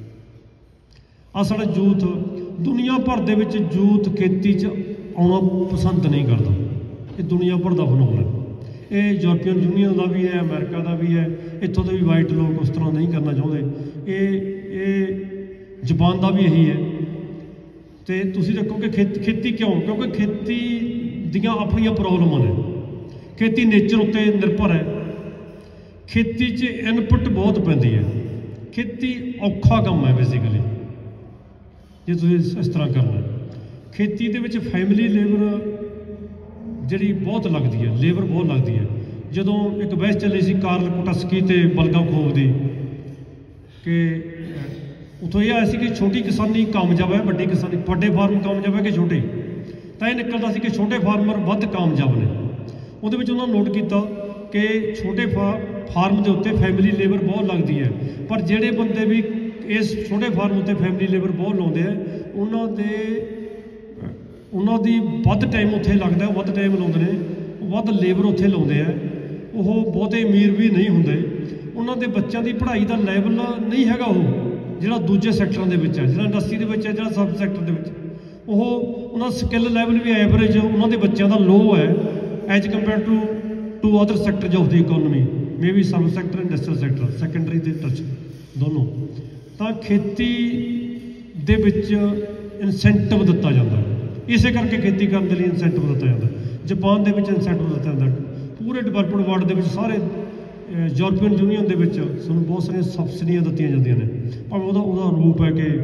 ਅਸਲ ਯੂਥ ਦੁਨੀਆ ਭਰ ਦੇ ਵਿੱਚ ਯੂਥ ਖੇਤੀ 'ਚ ਆਉਣਾ ਪਸੰਦ ਨਹੀਂ ਕਰਦਾ। ਇਹ ਦੁਨੀਆ ਭਰ ਦਾ ਫਨੋਮਨ ਹੈ। ਇਹ ਯੂਰਪੀਅਨ ਯੂਨੀਅਨ ਦਾ ਵੀ ਹੈ, ਅਮਰੀਕਾ ਦਾ ਵੀ ਹੈ, ਇੱਥੋਂ ਦੇ ਵੀ ਵਾਈਟ ਲੋਕ ਉਸ ਤਰ੍ਹਾਂ ਨਹੀਂ ਕਰਨਾ ਚਾਹੁੰਦੇ। ਇਹ ਇਹ ਜਾਪਾਨ ਦਾ ਵੀ ਇਹੀ ਹੈ। ਅਤੇ ਤੁਸੀਂ ਦੇਖੋ ਕਿ ਖੇਤੀ ਖੇਤੀ ਕਿਉਂ? ਕਿਉਂਕਿ ਖੇਤੀ ਦੀਆਂ ਆਪਣੀਆਂ ਪ੍ਰੋਬਲਮਾਂ ਨੇ। ਖੇਤੀ ਨੇਚਰ ਉੱਤੇ ਨਿਰਭਰ ਹੈ। ਖੇਤੀ 'ਚ ਇਨਪੁੱਟ ਬਹੁਤ ਪੈਂਦੀ ਹੈ। ਖੇਤੀ ਔਖਾ ਕੰਮ ਹੈ ਬੇਸਿਕਲੀ, ਜੇ ਤੁਸੀਂ ਇਸ ਤਰ੍ਹਾਂ ਕਰਨਾ। ਖੇਤੀ ਦੇ ਵਿੱਚ ਫੈਮਿਲੀ ਲੇਬਰ ਜਿਹੜੀ ਬਹੁਤ ਲੱਗਦੀ ਹੈ, ਲੇਬਰ ਬਹੁਤ ਲੱਗਦੀ ਹੈ। ਜਦੋਂ ਇੱਕ ਬਹਿਸ ਚੱਲੀ ਸੀ ਕਾਰਲ ਕੁਟਸਕੀ ਅਤੇ ਬਲਗਾਖੋਵ ਦੀ, ਕਿ ਉੱਥੋਂ ਇਹ ਆਇਆ ਸੀ ਕਿ ਛੋਟੀ ਕਿਸਾਨੀ ਕਾਮਯਾਬ ਹੈ, ਵੱਡੀ ਕਿਸਾਨੀ, ਵੱਡੇ ਫਾਰਮ ਕਾਮਯਾਬ ਹੈ ਕਿ ਛੋਟੇ, ਤਾਂ ਇਹ ਨਿਕਲਦਾ ਸੀ ਕਿ ਛੋਟੇ ਫਾਰਮਰ ਵੱਧ ਕਾਮਯਾਬ ਨੇ। ਉਹਦੇ ਵਿੱਚ ਉਹਨਾਂ ਨੋਟ ਕੀਤਾ ਕਿ ਛੋਟੇ ਫਾ ਫਾਰਮ ਦੇ ਉੱਤੇ ਫੈਮਿਲੀ ਲੇਬਰ ਬਹੁਤ ਲੱਗਦੀ ਹੈ, ਪਰ ਜਿਹੜੇ ਬੰਦੇ ਵੀ ਇਸ ਛੋਟੇ ਫਾਰਮ ਉੱਤੇ ਫੈਮਿਲੀ ਲੇਬਰ ਬਹੁਤ ਲਾਉਂਦੇ ਆ, ਉਹਨਾਂ ਦੇ ਉਹਨਾਂ ਦੀ ਵੱਧ ਟਾਈਮ ਉੱਥੇ ਲੱਗਦਾ, ਵੱਧ ਟਾਈਮ ਲਾਉਂਦੇ ਨੇ, ਵੱਧ ਲੇਬਰ ਉੱਥੇ ਲਾਉਂਦੇ ਆ। ਉਹ ਬਹੁਤੇ ਅਮੀਰ ਵੀ ਨਹੀਂ ਹੁੰਦੇ। ਉਹਨਾਂ ਦੇ ਬੱਚਿਆਂ ਦੀ ਪੜ੍ਹਾਈ ਦਾ ਲੈਵਲ ਨਹੀਂ ਹੈਗਾ ਉਹ ਜਿਹੜਾ ਦੂਜੇ ਸੈਕਟਰਾਂ ਦੇ ਵਿੱਚ ਹੈ, ਜਿਹੜਾ ਇੰਡਸਟਰੀ ਦੇ ਵਿੱਚ ਹੈ, ਜਿਹੜਾ ਸਬ ਸੈਕਟਰ ਦੇ ਵਿੱਚ। ਉਹ ਉਹਨਾਂ ਦਾ ਸਕਿੱਲ ਲੈਵਲ ਵੀ ਐਵਰੇਜ ਉਹਨਾਂ ਦੇ ਬੱਚਿਆਂ ਦਾ ਲੋ ਹੈ as compare to to other sectors of the economy, may be sub sector, industrial sector, secondary ਅਤੇ ਟਰਸ਼ਰੀ ਦੋਨੋਂ। ਤਾਂ ਖੇਤੀ ਦੇ ਵਿੱਚ ਇਨਸੈਂਟਿਵ ਦਿੱਤਾ ਜਾਂਦਾ, ਇਸੇ ਕਰਕੇ ਖੇਤੀ ਕਰਨ ਦੇ ਲਈ ਇਨਸੈਂਟਿਵ ਦਿੱਤਾ ਜਾਂਦਾ। ਜਾਪਾਨ ਦੇ ਵਿੱਚ ਇਨਸੈਂਟਿਵ ਦਿੱਤਾ ਜਾਂਦਾ। ਪੂਰੇ ਡਿਵੈਲਪਡ ਵਰਲਡ ਦੇ ਵਿੱਚ, ਸਾਰੇ ਯੂਰਪੀਅਨ ਯੂਨੀਅਨ ਦੇ ਵਿੱਚ ਸਾਨੂੰ ਬਹੁਤ ਸਾਰੀਆਂ ਸਬਸਿਡੀਆਂ ਦਿੱਤੀਆਂ ਜਾਂਦੀਆਂ ਨੇ, ਭਾਵੇਂ ਉਹਦਾ ਉਹਦਾ ਰੂਪ ਹੈ ਕਿ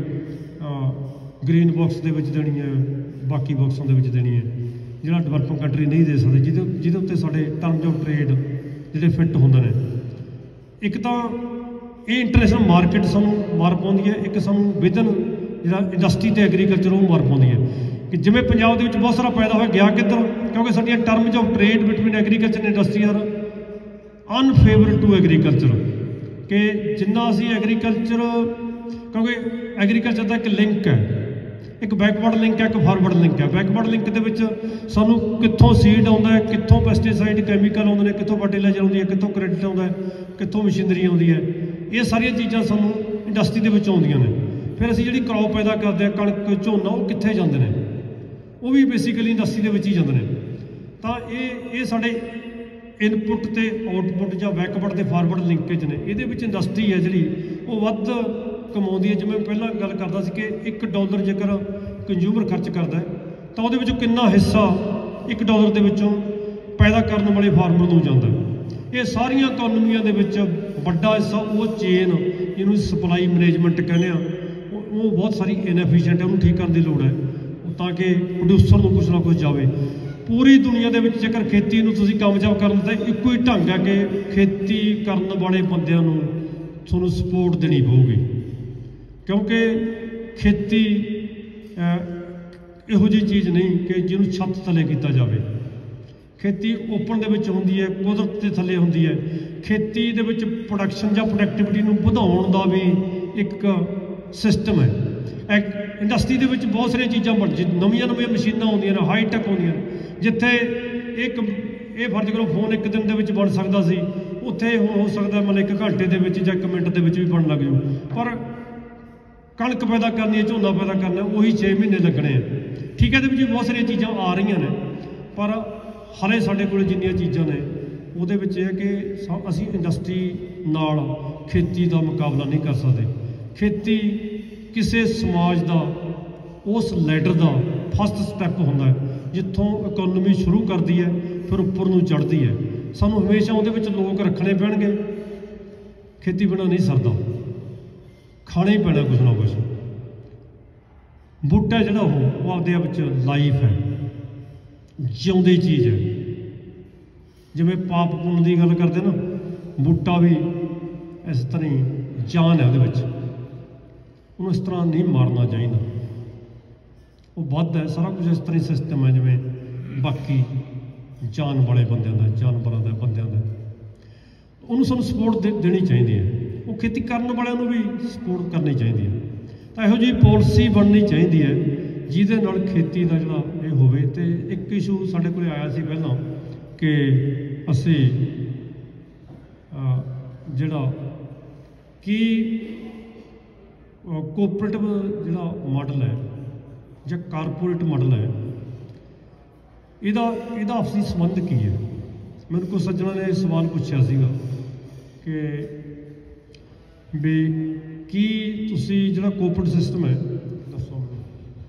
ਗ੍ਰੀਨ ਬਾਕਸ ਦੇ ਵਿੱਚ ਦੇਣੀ ਹੈ, ਬਾਕੀ ਬਾਕਸਾਂ ਦੇ ਵਿੱਚ ਦੇਣੀ ਹੈ, ਜਿਹੜਾ ਡਿਵੈਲਪਿੰਗ ਕੰਟਰੀ ਨਹੀਂ ਦੇ ਸਕਦੇ, ਜਿਹਦੇ ਜਿਹਦੇ ਉੱਤੇ ਸਾਡੇ ਟਰਮਸ ਆਫ ਟਰੇਡ ਜਿਹੜੇ ਫਿੱਟ ਹੁੰਦੇ ਨੇ। ਇੱਕ ਤਾਂ ਇਹ ਇੰਟਰਨੈਸ਼ਨਲ ਮਾਰਕੀਟ ਸਾਨੂੰ ਮਾਰ ਪਾਉਂਦੀ ਹੈ, ਇੱਕ ਸਾਨੂੰ ਵਿਦਨ ਜਿਹੜਾ ਇੰਡਸਟਰੀ ਅਤੇ ਐਗਰੀਕਲਚਰ ਉਹ ਮਾਰ ਪਾਉਂਦੀ ਹੈ। ਕਿ ਜਿਵੇਂ ਪੰਜਾਬ ਦੇ ਵਿੱਚ ਬਹੁਤ ਸਾਰਾ ਪੈਦਾ ਹੋਇਆ, ਗਿਆ ਕਿੱਧਰ? ਕਿਉਂਕਿ ਸਾਡੀਆਂ terms of trade between agriculture and industry are unfavour to agriculture. ਕਿ ਜਿੰਨਾ ਅਸੀਂ ਐਗਰੀਕਲਚਰ, ਕਿਉਂਕਿ ਐਗਰੀਕਲਚਰ ਦਾ ਇੱਕ ਲਿੰਕ ਹੈ, ਇੱਕ ਬੈਕਵਰਡ ਲਿੰਕ ਹੈ, ਇੱਕ ਫਾਰਵਰਡ ਲਿੰਕ ਹੈ। ਬੈਕਵਰਡ ਲਿੰਕ ਦੇ ਵਿੱਚ ਸਾਨੂੰ ਕਿੱਥੋਂ ਸੀਡ ਆਉਂਦਾ ਹੈ, ਕਿੱਥੋਂ ਪੈਸਟੀਸਾਈਡ ਕੈਮੀਕਲ ਆਉਂਦੇ ਨੇ, ਕਿੱਥੋਂ ਫਰਟੀਲਾਈਜ਼ਰ ਆਉਂਦੀ ਹੈ, ਕਿੱਥੋਂ ਕ੍ਰੈਡਿਟ ਆਉਂਦਾ ਹੈ, ਕਿੱਥੋਂ ਮਸ਼ੀਨਰੀ ਆਉਂਦੀ ਹੈ, ਇਹ ਸਾਰੀਆਂ ਚੀਜ਼ਾਂ ਸਾਨੂੰ ਇੰਡਸਟਰੀ ਦੇ ਵਿੱਚ ਆਉਂਦੀਆਂ ਨੇ। ਫਿਰ ਅਸੀਂ ਜਿਹੜੀ ਕ੍ਰੌਪ ਪੈਦਾ ਕਰਦੇ ਹਾਂ, ਕਣਕ, ਝੋਨਾ, ਉਹ ਕਿੱਥੇ ਜਾਂਦੇ ਨੇ? ਉਹ ਵੀ ਬੇਸਿਕਲੀ ਇੰਡਸਟਰੀ ਦੇ ਵਿੱਚ ਹੀ ਜਾਂਦੇ ਨੇ। ਤਾਂ ਇਹ ਇਹ ਸਾਡੇ ਇਨਪੁੱਟ ਅਤੇ ਆਊਟਪੁੱਟ ਜਾਂ ਬੈਕਵਰਡ ਅਤੇ ਫਾਰਵਰਡ ਲਿੰਕੇਜ ਨੇ। ਇਹਦੇ ਵਿੱਚ ਇੰਡਸਟਰੀ ਹੈ ਜਿਹੜੀ ਉਹ ਵੱਧ ਕਮਾਉਂਦੀ ਹੈ। ਜਿਵੇਂ ਪਹਿਲਾਂ ਗੱਲ ਕਰਦਾ ਸੀ ਕਿ ਇੱਕ ਡਾਲਰ ਜੇਕਰ ਕੰਜ਼ਿਊਮਰ ਖਰਚ ਕਰਦਾ ਤਾਂ ਉਹਦੇ ਵਿੱਚੋਂ ਕਿੰਨਾ ਹਿੱਸਾ ਇੱਕ ਡਾਲਰ ਦੇ ਵਿੱਚੋਂ ਪੈਦਾ ਕਰਨ ਵਾਲੇ ਫਾਰਮਰ ਨੂੰ ਜਾਂਦਾ। ਇਹ ਸਾਰੀਆਂ ਇਕੋਨਮੀਆਂ ਦੇ ਵਿੱਚ ਵੱਡਾ ਹਿੱਸਾ ਉਹ ਚੇਨ, ਜਿਹਨੂੰ ਸਪਲਾਈ ਮੈਨੇਜਮੈਂਟ ਕਹਿੰਦੇ ਆ, ਉਹ ਬਹੁਤ ਸਾਰੀ ਇਨਐਫੀਸ਼ੀਐਂਟ ਹੈ, ਉਹਨੂੰ ਠੀਕ ਕਰਨ ਦੀ ਲੋੜ ਹੈ, ਤਾਂ ਕਿ ਪ੍ਰੋਡਿਊਸਰ ਨੂੰ ਕੁਛ ਨਾ ਕੁਛ ਜਾਵੇ। ਪੂਰੀ ਦੁਨੀਆ ਦੇ ਵਿੱਚ ਜੇਕਰ ਖੇਤੀ ਨੂੰ ਤੁਸੀਂ ਕਾਮਯਾਬ ਕਰਨ ਦਾ ਇੱਕੋ ਹੀ ਢੰਗ ਹੈ ਕਿ ਖੇਤੀ ਕਰਨ ਵਾਲੇ ਬੰਦਿਆਂ ਨੂੰ ਤੁਹਾਨੂੰ ਸਪੋਰਟ ਦੇਣੀ ਪਊਗੀ। ਕਿਉਂਕਿ ਖੇਤੀ ਇਹੋ ਜਿਹੀ ਚੀਜ਼ ਨਹੀਂ ਕਿ ਜਿਹਨੂੰ ਛੱਤ ਥੱਲੇ ਕੀਤਾ ਜਾਵੇ। ਖੇਤੀ ਓਪਨ ਦੇ ਵਿੱਚ ਹੁੰਦੀ ਹੈ, ਕੁਦਰਤ ਦੇ ਥੱਲੇ ਹੁੰਦੀ ਹੈ। ਖੇਤੀ ਦੇ ਵਿੱਚ ਪ੍ਰੋਡਕਸ਼ਨ ਜਾਂ ਪ੍ਰੋਡਕਟਿਵਿਟੀ ਨੂੰ ਵਧਾਉਣ ਦਾ ਵੀ ਇੱਕ ਸਿਸਟਮ ਹੈ। ਇੰਡਸਟਰੀ ਦੇ ਵਿੱਚ ਬਹੁਤ ਸਾਰੀਆਂ ਚੀਜ਼ਾਂ ਬਣ, ਨਵੀਆਂ ਨਵੀਆਂ ਮਸ਼ੀਨਾਂ ਆਉਂਦੀਆਂ ਨੇ, ਹਾਈਟੈਕ ਆਉਂਦੀਆਂ ਨੇ। ਜਿੱਥੇ ਇੱਕ ਇਹ ਫਰਜ਼ ਕਰੋ ਫੋਨ ਇੱਕ ਦਿਨ ਦੇ ਵਿੱਚ ਬਣ ਸਕਦਾ ਸੀ, ਉੱਥੇ ਹੁਣ ਹੋ ਸਕਦਾ ਮਤਲਬ ਇੱਕ ਘੰਟੇ ਦੇ ਵਿੱਚ ਜਾਂ ਇੱਕ ਮਿੰਟ ਦੇ ਵਿੱਚ ਵੀ ਬਣਨ ਲੱਗ ਜਾਊ। ਪਰ कणक पैदा करनी है, झोना पैदा करना, वही छे महीने लगने हैं। ठीक है, जी बहुत सारिया चीज़ां आ रही ने, पर हाले साडे कोल जिन्नियां चीज़ां ने ਉਹਦੇ ਵਿੱਚ ਇਹ कि ਅਸੀਂ इंडस्ट्री नाल खेती का मुकाबला नहीं कर सकते। खेती किसी समाज का उस लैडर का फस्ट स्टैप होंदा है जिथों इकोनॉमी शुरू करती है फिर उपर नूं चढ़ती है। सानूं हमेशा ਉਹਦੇ ਵਿੱਚ लोग रखने पैणगे, खेती बिना नहीं सरदा, खाना ही पैना कुछ ना कुछ। बूटा जिहड़ा वो आपदे आप विच लाइफ है, जिउंदी चीज़ है। जिवें पाप पुण्य की गल करते ना, बूटा भी इस तरह ही जान है, उन्होंने इस तरह नहीं मारना चाहिए। वो बद है, सारा कुछ इस तरह सिस्टम है जिवें बाकी जान वाले बंदों का, जानवरों का, बंदों का। उन्होंने सानूं सपोर्ट दे देनी चाहिए है। वो खेती करने वालों भी सपोर्ट करनी चाहिए है। तो इहो जी पॉलिसी बननी चाहिए है जिहदे नाल खेती का जिहड़ा ये होवे। ते एक इशू साडे कोल आया सी पहलां कि असी जिहड़ा कि कोऑपरेटिव जिहड़ा मॉडल है ਜਾਂ कारपोरेट मॉडल है, ਇਹਦਾ ਇਹਦਾ ਆਪਸੀ ਸੰਬੰਧ ਕੀ है। ਮੈਨੂੰ ਕੋਈ ਸੱਜਣਾ ਨੇ ਸਵਾਲ ਪੁੱਛਿਆ ਸੀਗਾ ਕਿ ਵੀ ਕੀ ਤੁਸੀਂ ਜਿਹੜਾ ਕੋਆਪਰੇਟਿਵ ਸਿਸਟਮ ਹੈ ਦੱਸੋ ਮੈਨੂੰ।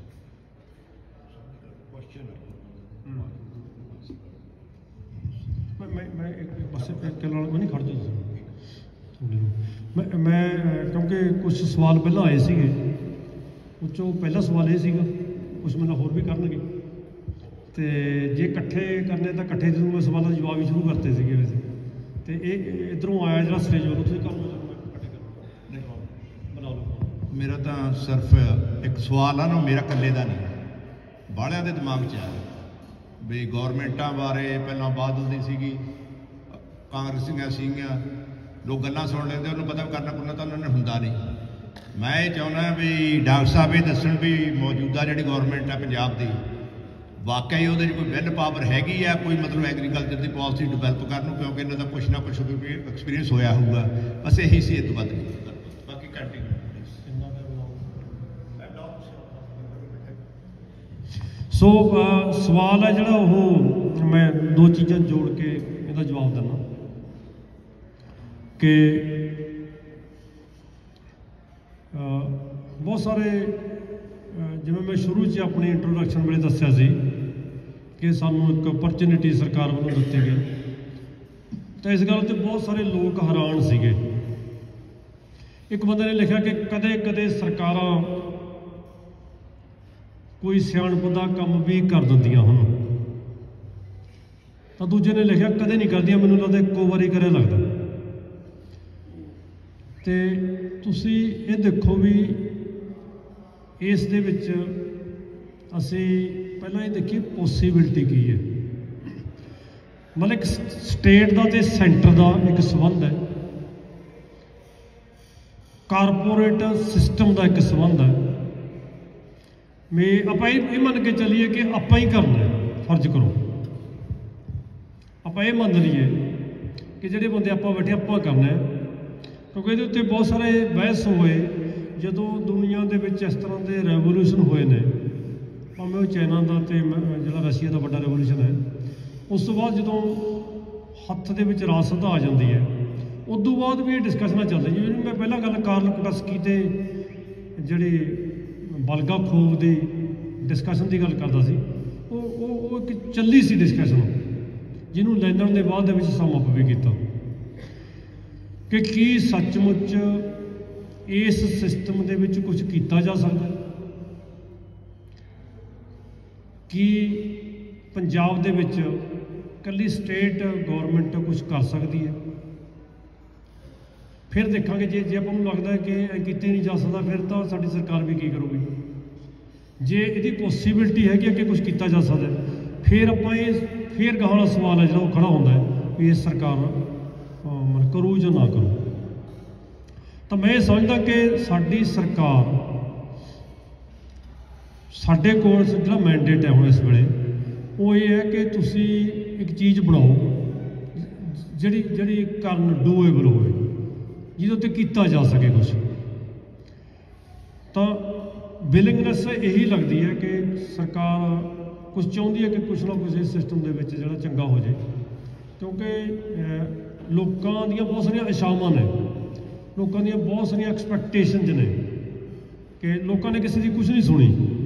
ਮੈਂ ਮੈਂ ਮੈਂ ਇੱਕ ਬਸ ਇੱਕ ਨਾਲ ਮੈਂ ਨਹੀਂ ਖੜ ਜਾ ਮੈਂ ਮੈਂ ਕਿਉਂਕਿ ਕੁਝ ਸਵਾਲ ਪਹਿਲਾਂ ਆਏ ਸੀਗੇ, ਉਹ 'ਚੋਂ ਪਹਿਲਾ ਸਵਾਲ ਇਹ ਸੀਗਾ, ਕੁਛ ਮੈਨੂੰ ਹੋਰ ਵੀ ਕਰਨਗੇ ਤੇ ਜੇ ਇਕੱਠੇ ਕਰਨੇ ਤਾਂ ਇਕੱਠੇ ਜਦੋਂ ਮੈਂ ਸਵਾਲਾਂ ਦੇ ਜਵਾਬ ਵੀ ਸ਼ੁਰੂ ਕਰਤੇ ਸੀਗੇ ਵੈਸੇ। ਤੇ ਇਹ ਇੱਧਰੋਂ ਆਇਆ ਜਿਹੜਾ ਸਟੇਜ ਵੱਲੋਂ ਤੁਸੀਂ ਕਰ ਲਓ, ਇਕੱਠੇ ਕਰੋ ਬਣਾ ਲਓ। ਮੇਰਾ ਤਾਂ ਸਿਰਫ ਇੱਕ ਸਵਾਲ ਆ ਨਾ, ਮੇਰਾ ਇਕੱਲੇ ਦਾ ਨਹੀਂ, ਬਾਹਲਿਆਂ ਦੇ ਦਿਮਾਗ 'ਚ ਆ ਵੀ ਗੌਰਮੈਂਟਾਂ ਬਾਰੇ ਪਹਿਲਾਂ ਬਾਦਲ ਦੀ ਸੀਗੀ, ਕਾਂਗਰਸੀਆਂ ਸੀਗੀਆਂ, ਲੋਕ ਗੱਲਾਂ ਸੁਣ ਲੈਂਦੇ, ਉਹਨੂੰ ਪਤਾ ਕਰਨਾ ਕੁਰਨਾ ਤਾਂ ਉਹਨਾਂ ਨੇ ਹੁੰਦਾ ਨਹੀਂ। मैं ये चाहना भी डॉक्टर साहब ये दसन भी मौजूदा जी गौरमेंट है पंजाब की वाकई वो कोई बिल पावर हैगी है, कोई मतलब एग्रीकल्चर की पॉलिसी डिवेलप करन, क्योंकि इन्हों का कुछ ना कुछ एक्सपीरियंस होया होगा। बस यही सी, इस बात नहीं बाकी कंटिन्यू। सो सवाल है जोड़ा वो मैं दो चीज़ां जोड़ के इसका जवाब देना कि बहुत सारे जिवें मैं शुरू च अपनी इंट्रोडक्शन वेले दस्सिया सी कि सानूं एक अपॉर्चुनिटी सरकार वालों दित्ती गई, तो इस गल ते बहुत सारे लोग हैरान सीगे। एक बंदे ने लिखा कि कदे कदे सरकारां कोई सियाणप दा काम भी कर दिंदियां हन, तो दूजे ने लिखा कदे नहीं करदियां, मैनूं लगदा इक्को वारी करे लगदा। ते तुसी ये देखो भी इस दे विच असी पहला ये देखिए पॉसिबिलिटी की है, मतलब एक स्टेट का तो सेंटर का एक संबंध है, कारपोरेट सिस्टम का एक संबंध है। मैं आप ये मन के चलीए कि आप ही करना है, फर्ज करो आप ये मान लीए कि जोड़े बंदे आप बैठे आप करना है, क्योंकि ये उत्ते बहुत सारे बहस होए जो दुनिया के इस तरह के रेवोल्यूशन होए ने, भावें वो चाइना का तो जो रशिया का बड़ा रेवोल्यूशन है, उस तो बाद जो हत्थ के रासत आ जाती है, उदों बाद भी ये डिस्कशन चल रही। जिवें मैं पहला गल कार्ल कुटस्की ते जिहड़ी बलगा खोव की डिस्कशन की गल करता सी, वो एक चली सी डिस्कशन जिन्हों लैंदन के बाद समअप भी किया कि की सचमुच इस सिस्टम के विच कुछ किया जा सकता है, कि पंजाब दे विच कल्ली स्टेट गौरमेंट कुछ कर सकती है। फिर देखांगे जे जे आपां नूं लगदा है कि किते नहीं जा सकता, फिर तो साडी सरकार भी की करूगी। जे इहदी पॉसिबिलिटी है कि अगे कुछ किया जा सकता है, फिर आपां ये फिर गाह वाला सवाल है जो खड़ा होंदा है भी ये सरकार करूँ या ना करूँ। तो मैं समझदा कि साडी सरकार साडे कोल जिहड़ा मैंडेट है हुण इस वेले वो ये है कि तुसी एक चीज़ बनाओ जिहड़ी जिहड़ी करन डूएबल होवे, जिहदे उत्ते कीता जा सके कुछ। ਤਾਂ ਵਿਲਿੰਗਨੈਸ ਇਹੀ ਲੱਗਦੀ ਹੈ ਕਿ ਸਰਕਾਰ ਕੁਛ ਚਾਹੁੰਦੀ ਹੈ ਕਿ ਕੁਛ ਨਾ ਕੁਛ ਇਸ ਸਿਸਟਮ ਦੇ ਵਿੱਚ ਜਿਹੜਾ ਚੰਗਾ ਹੋ ਜਾਏ, ਕਿਉਂਕਿ ਲੋਕਾਂ ਦੀਆਂ ਬਹੁਤ ਸਾਰੀਆਂ ਆਸ਼ਾਵਾਂ ਨੇ, ਲੋਕਾਂ ਦੀਆਂ ਬਹੁਤ ਸਾਰੀਆਂ ਐਕਸਪੈਕਟੇਸ਼ਨਸ ਨੇ ਕਿ ਲੋਕਾਂ ਨੇ ਕਿਸੇ ਦੀ ਕੁਛ ਨਹੀਂ ਸੁਣੀ।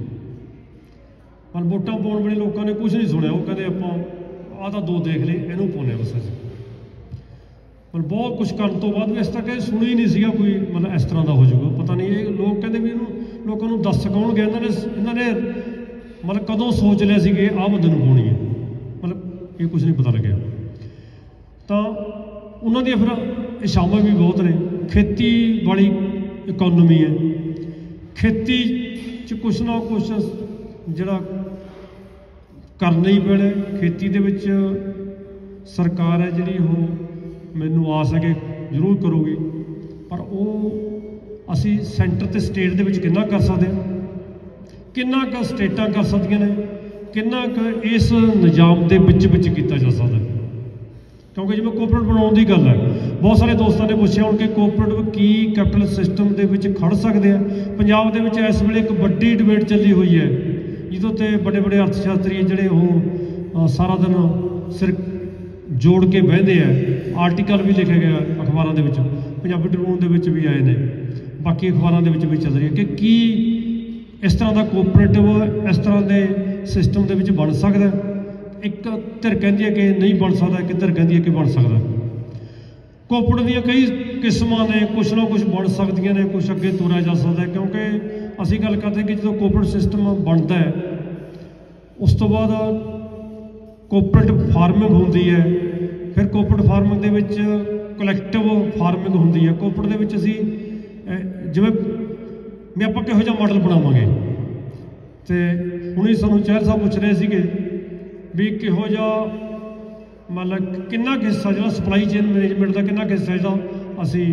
ਪਰ ਵੋਟਾਂ ਪਾਉਣ ਵੇਲੇ ਲੋਕਾਂ ਨੇ ਕੁਛ ਨਹੀਂ ਸੁਣਿਆ, ਉਹ ਕਹਿੰਦੇ ਆਪਾਂ ਆਹ ਤਾਂ ਦੋ ਦੇਖ ਲਏ, ਇਹਨੂੰ ਪਾਉਂਦੇ ਹਾਂ ਬਸ ਅਸੀਂ। ਪਰ ਬਹੁਤ ਕੁਛ ਕਰਨ ਤੋਂ ਬਾਅਦ ਵੀ ਇਸ ਤੱਕ ਇਹ ਸੁਣੀ ਨਹੀਂ ਸੀਗਾ ਕੋਈ ਮਤਲਬ ਇਸ ਤਰ੍ਹਾਂ ਦਾ ਹੋ ਜਾਊਗਾ। ਪਤਾ ਨਹੀਂ ਇਹ ਲੋਕ ਕਹਿੰਦੇ ਵੀ ਇਹਨੂੰ ਲੋਕਾਂ ਨੂੰ ਦੱਸ ਕੌਣ ਗਿਆ, ਇਹਨਾਂ ਨੇ ਇਹਨਾਂ ਨੇ ਮਤਲਬ ਕਦੋਂ ਸੋਚ ਲਿਆ ਸੀ ਕਿ ਆਹ ਬੰਦੇ ਨੂੰ ਪਾਉਣੀ ਹੈ, ਮਤਲਬ ਇਹ ਕੁਛ ਨਹੀਂ ਪਤਾ ਲੱਗਿਆ। ਤਾਂ ਉਹਨਾਂ ਦੀਆਂ ਫਿਰ ਇਛਾਵਾਂ ਵੀ ਬਹੁਤ ਨੇ। ਖੇਤੀ ਵਾਲੀ ਇਕੋਨਮੀ ਹੈ, ਖੇਤੀ 'ਚ ਕੁਛ ਨਾ ਕੁਛ ਜਿਹੜਾ ਕਰਨਾ ਹੀ ਪੈਣਾ। ਖੇਤੀ ਦੇ ਵਿੱਚ ਸਰਕਾਰ ਹੈ ਜਿਹੜੀ ਉਹ ਮੈਨੂੰ ਆਸ ਹੈ ਕਿ ਜ਼ਰੂਰ ਕਰੂਗੀ, ਪਰ ਉਹ ਅਸੀਂ ਸੈਂਟਰ ਤੇ ਸਟੇਟ ਦੇ ਵਿੱਚ ਕਿੰਨਾ ਕਰ ਸਕਦੇ ਹਾਂ, ਕਿੰਨਾ ਕੁ ਸਟੇਟਾਂ ਕਰ ਸਕਦੀਆਂ ਨੇ, ਕਿੰਨਾ ਕੁ ਇਸ ਨਿਜ਼ਾਮ ਦੇ ਵਿੱਚ ਵਿੱਚ ਕੀਤਾ ਜਾ ਸਕਦਾ। ਕਿਉਂਕਿ ਜਿਵੇਂ ਕੋਆਪਰੇਟ ਬਣਾਉਣ ਦੀ ਗੱਲ ਹੈ, ਬਹੁਤ ਸਾਰੇ ਦੋਸਤਾਂ ਨੇ ਪੁੱਛਿਆ ਹੁਣ ਕਿ ਕੋਆਪਰੇਟਿਵ ਕੀ ਕੈਪੀਟਲ ਸਿਸਟਮ ਦੇ ਵਿੱਚ ਖੜ ਸਕਦੇ ਆ। ਪੰਜਾਬ ਦੇ ਵਿੱਚ ਇਸ ਵੇਲੇ ਇੱਕ ਵੱਡੀ ਡਿਬੇਟ ਚੱਲੀ ਹੋਈ ਹੈ, ਜਿਹਦੇ ਉੱਤੇ ਵੱਡੇ ਵੱਡੇ ਅਰਥ ਸ਼ਾਸਤਰੀ ਜਿਹੜੇ ਉਹ ਸਾਰਾ ਦਿਨ ਸਿਰ ਜੋੜ ਕੇ ਬਹਿੰਦੇ ਆ। ਆਰਟੀਕਲ ਵੀ ਲਿਖੇ ਗਏ ਅਖਬਾਰਾਂ ਦੇ ਵਿੱਚ, ਪੰਜਾਬੀ ਟ੍ਰਿਬਿਊਨ ਦੇ ਵਿੱਚ ਵੀ ਆਏ ਨੇ, ਬਾਕੀ ਅਖਬਾਰਾਂ ਦੇ ਵਿੱਚ ਵੀ ਚੱਲ ਰਹੀ ਹੈ ਕਿ ਕੀ ਇਸ ਤਰ੍ਹਾਂ ਦਾ ਕੋਆਪਰੇਟਿਵ ਇਸ ਤਰ੍ਹਾਂ ਦੇ ਸਿਸਟਮ ਦੇ ਵਿੱਚ ਬਣ ਸਕਦਾ। ਇੱਕ ਧਿਰ ਕਹਿੰਦੀ ਹੈ ਕਿ ਨਹੀਂ ਬਣ ਸਕਦਾ, ਇੱਕ ਧਿਰ ਕਹਿੰਦੀ ਹੈ ਕਿ ਬਣ ਸਕਦਾ। ਕੋਆਪਰੇਟਿਵ ਦੀਆਂ ਕਈ ਕਿਸਮਾਂ ਨੇ, ਕੁਛ ਨਾ ਕੁਛ ਬਣ ਸਕਦੀਆਂ ਨੇ, ਕੁਛ ਅੱਗੇ ਤੋਰਿਆ ਜਾ ਸਕਦਾ। ਕਿਉਂਕਿ ਅਸੀਂ ਗੱਲ ਕਰਦੇ ਕਿ ਜਦੋਂ ਕੋਆਪਰੇਟਿਵ ਸਿਸਟਮ ਬਣਦਾ ਹੈ, ਉਸ ਤੋਂ ਬਾਅਦ ਕੋਆਪਰੇਟਿਵ ਫਾਰਮਿੰਗ ਹੁੰਦੀ ਹੈ, ਫਿਰ ਕੋਆਪਰੇਟਿਵ ਫਾਰਮਿੰਗ ਦੇ ਵਿੱਚ ਕਲੈਕਟਿਵ ਫਾਰਮਿੰਗ ਹੁੰਦੀ ਹੈ। ਕੋਆਪਰੇਟਿਵ ਦੇ ਵਿੱਚ ਅਸੀਂ ਜਿਵੇਂ ਵੀ ਆਪਾਂ ਕਿਹੋ ਜਿਹਾ ਮਾਡਲ ਬਣਾਵਾਂਗੇ, ਅਤੇ ਹੁਣੇ ਸਾਨੂੰ ਚਹਿਲ ਸਾਹਿਬ ਪੁੱਛ ਰਹੇ ਸੀਗੇ ਵੀ ਕਿਹੋ ਜਿਹਾ ਮਤਲਬ ਕਿੰਨਾ ਕੁ ਹਿੱਸਾ ਜਿਹੜਾ ਸਪਲਾਈ ਚੇਨ ਮੈਨੇਜਮੈਂਟ ਦਾ ਕਿੰਨਾ ਕੁ ਹਿੱਸਾ ਜਿਹੜਾ ਅਸੀਂ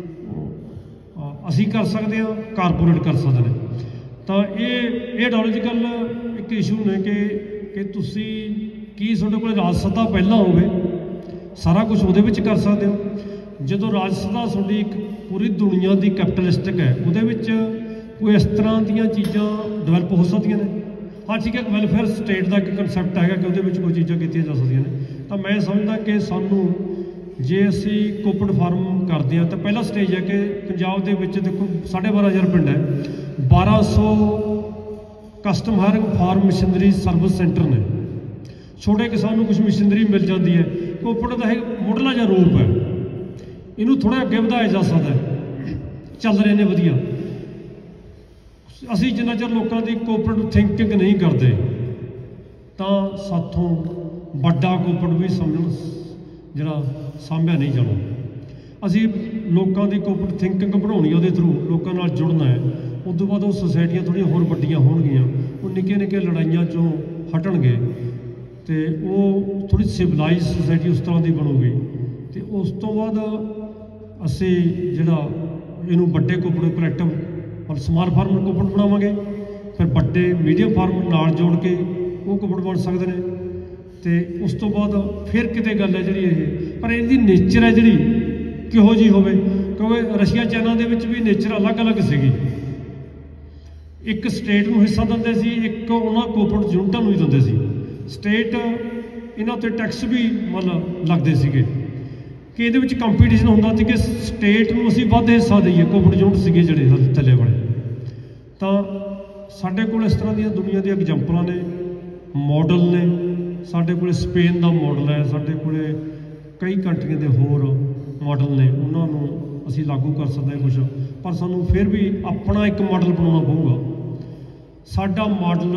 ਅਸੀਂ ਕਰ ਸਕਦੇ ਹਾਂ, ਕਾਰਪੋਰੇਟ ਕਰ ਸਕਦੇ ਨੇ। ਤਾਂ ਇਹ ਇਹ ਆਈਡੀਓਲੋਜੀਕਲ ਇੱਕ ਇਸ਼ੂ ਨੇ ਕਿ ਕਿ ਤੁਸੀਂ ਕੀ ਤੁਹਾਡੇ ਕੋਲ ਰਾਜ ਸੱਤਾ ਪਹਿਲਾਂ ਹੋਵੇ, ਸਾਰਾ ਕੁਝ ਉਹਦੇ ਵਿੱਚ ਕਰ ਸਕਦੇ ਹੋ। ਜਦੋਂ ਰਾਜ ਸੱਤਾ ਤੁਹਾਡੀ ਇੱਕ ਪੂਰੀ ਦੁਨੀਆ ਦੀ ਕੈਪੀਟਲਿਸਟਿਕ ਹੈ, ਉਹਦੇ ਵਿੱਚ ਕੋਈ ਇਸ ਤਰ੍ਹਾਂ ਦੀਆਂ ਚੀਜ਼ਾਂ ਡਿਵੈਲਪ ਹੋ ਸਕਦੀਆਂ ਨੇ। ਹਾਂ ਠੀਕ ਹੈ, ਵੈਲਫੇਅਰ ਸਟੇਟ ਦਾ ਇੱਕ ਕਨਸੈਪਟ ਹੈਗਾ ਕਿ ਉਹਦੇ ਵਿੱਚ ਕੋਈ ਚੀਜ਼ਾਂ ਕੀਤੀਆਂ ਜਾ ਸਕਦੀਆਂ ਨੇ। ਤਾਂ ਮੈਂ ਸਮਝਦਾ ਕਿ ਸਾਨੂੰ ਜੇ ਅਸੀਂ ਕੋਆਪਰੇਟਿਵ ਫਾਰਮ ਕਰਦੇ ਹਾਂ ਤਾਂ ਪਹਿਲਾ ਸਟੇਜ ਹੈ ਕਿ ਪੰਜਾਬ ਦੇ ਵਿੱਚ ਦੇਖੋ ਸਾਢੇ ਬਾਰਾਂ ਹਜ਼ਾਰ ਪਿੰਡ ਹੈ, ਬਾਰਾਂ ਸੌ custom hiring farm machinery service centre ਨੇ। ਛੋਟੇ ਕਿਸਾਨ ਨੂੰ ਕੁਛ ਮਸ਼ੀਨਰੀ ਮਿਲ ਜਾਂਦੀ ਹੈ। ਕੋਆਪਰੇਟਿਵ ਦਾ ਇਹ ਮੁੱਢਲਾ ਜਿਹਾ ਰੂਪ ਹੈ, ਇਹਨੂੰ ਥੋੜ੍ਹਾ ਅੱਗੇ ਵਧਾਇਆ ਜਾ ਸਕਦਾ ਹੈ। ਚੱਲ ਰਹੇ ਨੇ ਵਧੀਆ। ਅਸੀਂ ਜਿੰਨਾ ਚਿਰ ਲੋਕਾਂ ਦੀ ਕੋਆਪਰੇਟਿਵ ਥਿੰਕਿੰਗ ਨਹੀਂ ਕਰਦੇ ਤਾਂ ਸਾਥੋਂ ਵੱਡਾ ਕੋਆਪਰੇਟਿਵ ਵੀ ਸਮਝਣ ਜਿਹੜਾ ਸਾਂਭਿਆ ਨਹੀਂ ਜਾਣਾ। ਅਸੀਂ ਲੋਕਾਂ ਦੀ ਕੋਆਪਰੇਟਿਵ ਥਿੰਕਿੰਗ ਬਣਾਉਣੀ, ਉਹਦੇ ਥਰੂ ਲੋਕਾਂ ਨਾਲ ਜੁੜਨਾ ਹੈ। ਉਸ ਤੋਂ ਬਾਅਦ ਉਹ ਸੁਸਾਇਟੀਆਂ ਥੋੜ੍ਹੀਆਂ ਹੋਰ ਵੱਡੀਆਂ ਹੋਣਗੀਆਂ, ਉਹ ਨਿੱਕੀਆਂ ਨਿੱਕੀਆਂ ਲੜਾਈਆਂ 'ਚੋਂ ਹਟਣਗੇ ਅਤੇ ਉਹ ਥੋੜ੍ਹੀ ਸਿਵਲਾਈਜ਼ ਸੁਸਾਇਟੀ ਉਸ ਤਰ੍ਹਾਂ ਦੀ ਬਣੂਗੀ। ਅਤੇ ਉਸ ਤੋਂ ਬਾਅਦ ਅਸੀਂ ਜਿਹੜਾ ਇਹਨੂੰ ਵੱਡੇ cooperative collective or small farm cooperative ਬਣਾਵਾਂਗੇ, ਫਿਰ ਵੱਡੇ ਮੀਡੀਅਮ ਫਾਰਮ ਨਾਲ ਜੋੜ ਕੇ ਉਹ ਕੋਆਪਰੇਟਿਵ ਬਣ ਸਕਦੇ ਨੇ। ਅਤੇ ਉਸ ਤੋਂ ਬਾਅਦ ਫਿਰ ਕਿਤੇ ਗੱਲ ਹੈ ਜਿਹੜੀ ਇਹ, ਪਰ ਇਹਦੀ ਨੇਚਰ ਹੈ ਜਿਹੜੀ ਕਿਹੋ ਜਿਹੀ ਹੋਵੇ, ਕਿਉਂਕਿ ਰਸ਼ੀਆ ਚਾਈਨਾ ਦੇ ਵਿੱਚ ਵੀ ਨੇਚਰ ਅਲੱਗ-ਅਲੱਗ ਸੀਗੀ। ਇੱਕ ਸਟੇਟ ਨੂੰ ਹਿੱਸਾ ਦਿੰਦੇ ਸੀ, ਇੱਕ ਉਹਨਾਂ ਕੋਆਪਰੇਟਿਵ ਯੂਨਿਟਾਂ ਨੂੰ ਹੀ ਦਿੰਦੇ ਸੀ। ਸਟੇਟ ਇਹਨਾਂ ਉੱਤੇ ਟੈਕਸ ਵੀ ਮਤਲਬ ਲੱਗਦੇ ਸੀਗੇ ਕਿ ਇਹਦੇ ਵਿੱਚ ਕੰਪੀਟੀਸ਼ਨ ਹੁੰਦਾ ਸੀ ਕਿ ਸਟੇਟ ਨੂੰ ਅਸੀਂ ਵੱਧ ਹਿੱਸਾ ਦਈਏ। ਕੋਆਪਰੇਟਿਵ ਯੂਨਿਟ ਸੀਗੇ ਜਿਹੜੇ ਥੱਲੇ ਵਾਲੇ। ਤਾਂ ਸਾਡੇ ਕੋਲ ਇਸ ਤਰ੍ਹਾਂ ਦੀਆਂ ਦੁਨੀਆ ਦੀਆਂ ਐਗਜ਼ਾਮਪਲਾਂ ਨੇ, ਮਾਡਲ ਨੇ। ਸਾਡੇ ਕੋਲ ਸਪੇਨ ਦਾ ਮਾਡਲ ਹੈ, ਸਾਡੇ ਕੋਲ ਕਈ ਕੰਟਰੀਆਂ ਦੇ ਹੋਰ ਮਾਡਲ ਨੇ, ਉਹਨਾਂ ਨੂੰ ਅਸੀਂ ਲਾਗੂ ਕਰ ਸਕਦੇ ਹਾਂ ਕੁਛ। ਪਰ ਸਾਨੂੰ ਫਿਰ ਵੀ ਆਪਣਾ ਇੱਕ ਮਾਡਲ ਬਣਾਉਣਾ ਪਊਗਾ। ਸਾਡਾ ਮਾਡਲ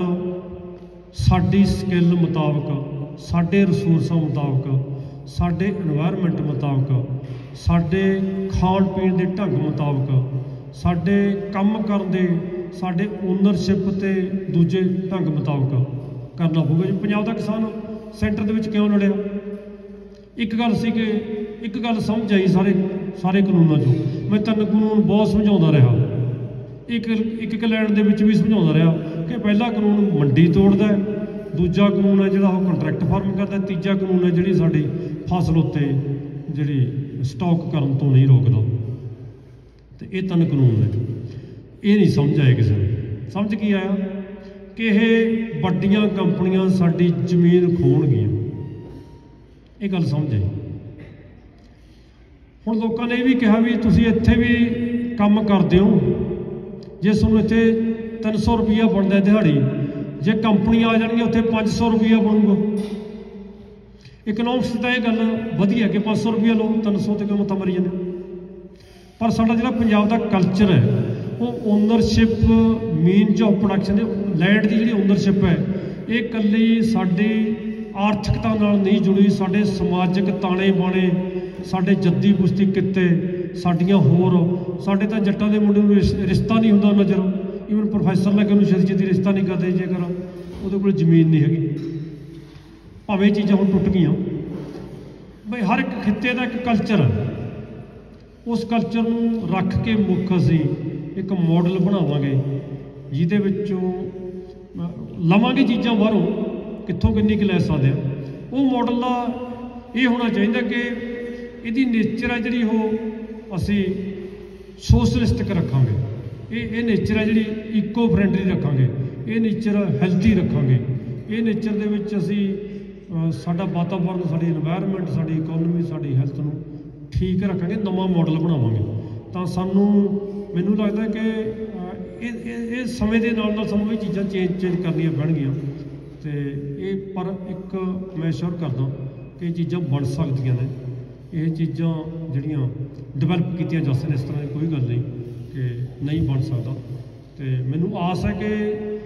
ਸਾਡੀ ਸਕਿੱਲ ਮੁਤਾਬਕ, ਸਾਡੇ ਰਿਸੋਰਸਾਂ ਮੁਤਾਬਕ, ਸਾਡੇ ਇਨਵਾਇਰਮੈਂਟ ਮੁਤਾਬਕ, ਸਾਡੇ ਖਾਣ ਪੀਣ ਦੇ ਢੰਗ ਮੁਤਾਬਕ, ਸਾਡੇ ਕੰਮ ਕਰਨ ਦੇ, ਸਾਡੇ ਓਨਰਸ਼ਿਪ ਅਤੇ ਦੂਜੇ ਢੰਗ ਮੁਤਾਬਕ ਕਰਨਾ ਪਊਗਾ। ਜੀ ਪੰਜਾਬ ਦਾ ਕਿਸਾਨ ਸੈਂਟਰ ਦੇ ਵਿੱਚ ਕਿਉਂ ਲੜਿਆ? ਇੱਕ ਗੱਲ ਸੀ ਕਿ ਇੱਕ ਗੱਲ ਸਮਝ ਆਈ ਸਾਰੇ ਸਾਰੇ ਕਾਨੂੰਨਾਂ 'ਚੋਂ। ਮੈਂ ਤਿੰਨ ਕਾਨੂੰਨ ਬਹੁਤ ਸਮਝਾਉਂਦਾ ਰਿਹਾ, ਇੱਕ ਇੱਕ ਇੱਕ ਲੈਣ ਦੇ ਵਿੱਚ ਵੀ ਸਮਝਾਉਂਦਾ ਰਿਹਾ ਕਿ ਪਹਿਲਾ ਕਾਨੂੰਨ ਮੰਡੀ ਤੋੜਦਾ, ਦੂਜਾ ਕਾਨੂੰਨ ਹੈ ਜਿਹੜਾ ਉਹ ਕੰਟਰੈਕਟ ਫਾਰਮ ਕਰਦਾ, ਤੀਜਾ ਕਾਨੂੰਨ ਹੈ ਜਿਹੜੀ ਸਾਡੀ ਫਸਲ ਉੱਤੇ ਜਿਹੜੀ ਸਟਾਕ ਕਰਨ ਤੋਂ ਨਹੀਂ ਰੋਕਦਾ। ਅਤੇ ਇਹ ਤਿੰਨ ਕਾਨੂੰਨ ਨੇ। ਇਹ ਨਹੀਂ ਸਮਝ ਆਇਆ ਕਿਸੇ ਨੂੰ। ਸਮਝ ਕੀ ਆਇਆ ਕਿ ਇਹ ਵੱਡੀਆਂ ਕੰਪਨੀਆਂ ਸਾਡੀ ਜ਼ਮੀਨ ਖੋਣਗੀਆਂ, ਇਹ ਗੱਲ ਸਮਝ ਆਈ। ਹੁਣ ਲੋਕਾਂ ਨੇ ਇਹ ਵੀ ਕਿਹਾ ਵੀ ਤੁਸੀਂ ਇੱਥੇ ਵੀ ਕੰਮ ਕਰਦੇ ਹੋ, ਜੇ ਤੁਹਾਨੂੰ ਇੱਥੇ ਤਿੰਨ ਸੌ ਰੁਪਈਆ ਬਣਦਾ ਦਿਹਾੜੀ, ਜੇ ਕੰਪਨੀਆਂ ਆ ਜਾਣਗੀਆਂ ਉੱਥੇ ਪੰਜ ਸੌ ਰੁਪਈਆ ਬਣੂਗਾ। ਇਕਨੋਮਿਕਸ ਤਾਂ ਇਹ ਗੱਲ ਵਧੀਆ ਕਿ ਪੰਜ ਸੌ ਰੁਪਈਆ ਲਓ, ਤਿੰਨ ਸੌ ਤੇ ਕਿਉਂ ਮੱਥਾ ਮਾਰੀ ਜਾਂਦੇ। ਪਰ ਸਾਡਾ ਜਿਹੜਾ ਪੰਜਾਬ ਦਾ ਕਲਚਰ ਹੈ ਉਹ ownership means of production, land ਦੀ ਜਿਹੜੀ ਓਨਰਸ਼ਿਪ ਹੈ ਇਹ ਇਕੱਲੀ ਸਾਡੀ ਆਰਥਿਕਤਾ ਨਾਲ ਨਹੀਂ ਜੁੜੀ, ਸਾਡੇ ਸਮਾਜਿਕ ਤਾਣੇ ਬਾਣੇ, ਸਾਡੇ ਜੱਦੀ ਪੁਸ਼ਤੀ ਕਿੱਤੇ, ਸਾਡੀਆਂ ਹੋਰ, ਸਾਡੇ ਤਾਂ ਜੱਟਾਂ ਦੇ ਮੁੰਡੇ ਨੂੰ ਰਿਸ਼ਤਾ ਨਹੀਂ ਹੁੰਦਾ ਨਜ਼ਰ, ਈਵਨ ਪ੍ਰੋਫੈਸਰ ਲੈ ਕੇ ਉਹਨੂੰ ਛੇਤੀ ਛੇਤੀ ਰਿਸ਼ਤਾ ਨਹੀਂ ਕਰਦੇ ਜੇਕਰ ਉਹਦੇ ਕੋਲ ਜ਼ਮੀਨ ਨਹੀਂ ਹੈਗੀ। ਭਾਵੇਂ ਇਹ ਚੀਜ਼ਾਂ ਹੁਣ ਟੁੱਟ ਗਈਆਂ, ਬਈ ਹਰ ਇੱਕ ਖਿੱਤੇ ਦਾ ਇੱਕ ਕਲਚਰ ਹੈ, ਉਸ ਕਲਚਰ ਨੂੰ ਰੱਖ ਕੇ ਮੁੱਖ ਅਸੀਂ ਇੱਕ ਮਾਡਲ ਬਣਾਵਾਂਗੇ ਜਿਹਦੇ ਵਿੱਚੋਂ ਲਵਾਂਗੇ ਚੀਜ਼ਾਂ ਬਾਹਰੋਂ, ਕਿੱਥੋਂ ਕਿੰਨੀ ਕੁ ਲੈ ਸਕਦੇ ਹਾਂ। ਉਹ ਮਾਡਲ ਦਾ ਇਹ ਹੋਣਾ ਚਾਹੀਦਾ ਕਿ ਇਹਦੀ ਨੇਚਰ ਹੈ ਜਿਹੜੀ ਉਹ ਅਸੀਂ ਸੋਸ਼ਲਿਸਟਿਕ ਰੱਖਾਂਗੇ, ਇਹ ਇਹ ਨੇਚਰ ਹੈ ਜਿਹੜੀ ਇਕੋ ਫਰੈਂਡਲੀ ਰੱਖਾਂਗੇ, ਇਹ ਨੇਚਰ ਹੈਲਥੀ ਰੱਖਾਂਗੇ, ਇਹ ਨੇਚਰ ਦੇ ਵਿੱਚ ਅਸੀਂ ਸਾਡਾ ਵਾਤਾਵਰਨ, ਸਾਡੀ ਇਨਵਾਇਰਮੈਂਟ, ਸਾਡੀ ਇਕੋਨਮੀ, ਸਾਡੀ ਹੈਲਥ ਨੂੰ ਠੀਕ ਰੱਖਾਂਗੇ, ਨਵਾਂ ਮਾਡਲ ਬਣਾਵਾਂਗੇ। ਤਾਂ ਸਾਨੂੰ ਮੈਨੂੰ ਲੱਗਦਾ ਕਿ ਇਹ ਇਹ ਸਮੇਂ ਦੇ ਨਾਲ ਨਾਲ ਸਾਨੂੰ ਇਹ ਚੀਜ਼ਾਂ ਚੇਂਜ ਚੇਂਜ ਕਰਨੀਆਂ ਪੈਣਗੀਆਂ। ਅਤੇ ਇਹ ਪਰ ਇੱਕ ਮੈਂ ਸ਼ੋਰ ਕਰਦਾ ਕਿ ਇਹ ਚੀਜ਼ਾਂ ਬਣ ਸਕਦੀਆਂ ਨੇ, ਇਹ ਚੀਜ਼ਾਂ ਜਿਹੜੀਆਂ ਡਿਵੈਲਪ ਕੀਤੀਆਂ ਜਾ ਸਕਦੀਆਂ, ਇਸ ਤਰ੍ਹਾਂ ਦੀ ਕੋਈ ਗੱਲ ਨਹੀਂ ਕਿ ਨਹੀਂ ਬਣ ਸਕਦਾ। ਅਤੇ ਮੈਨੂੰ ਆਸ ਹੈ ਕਿ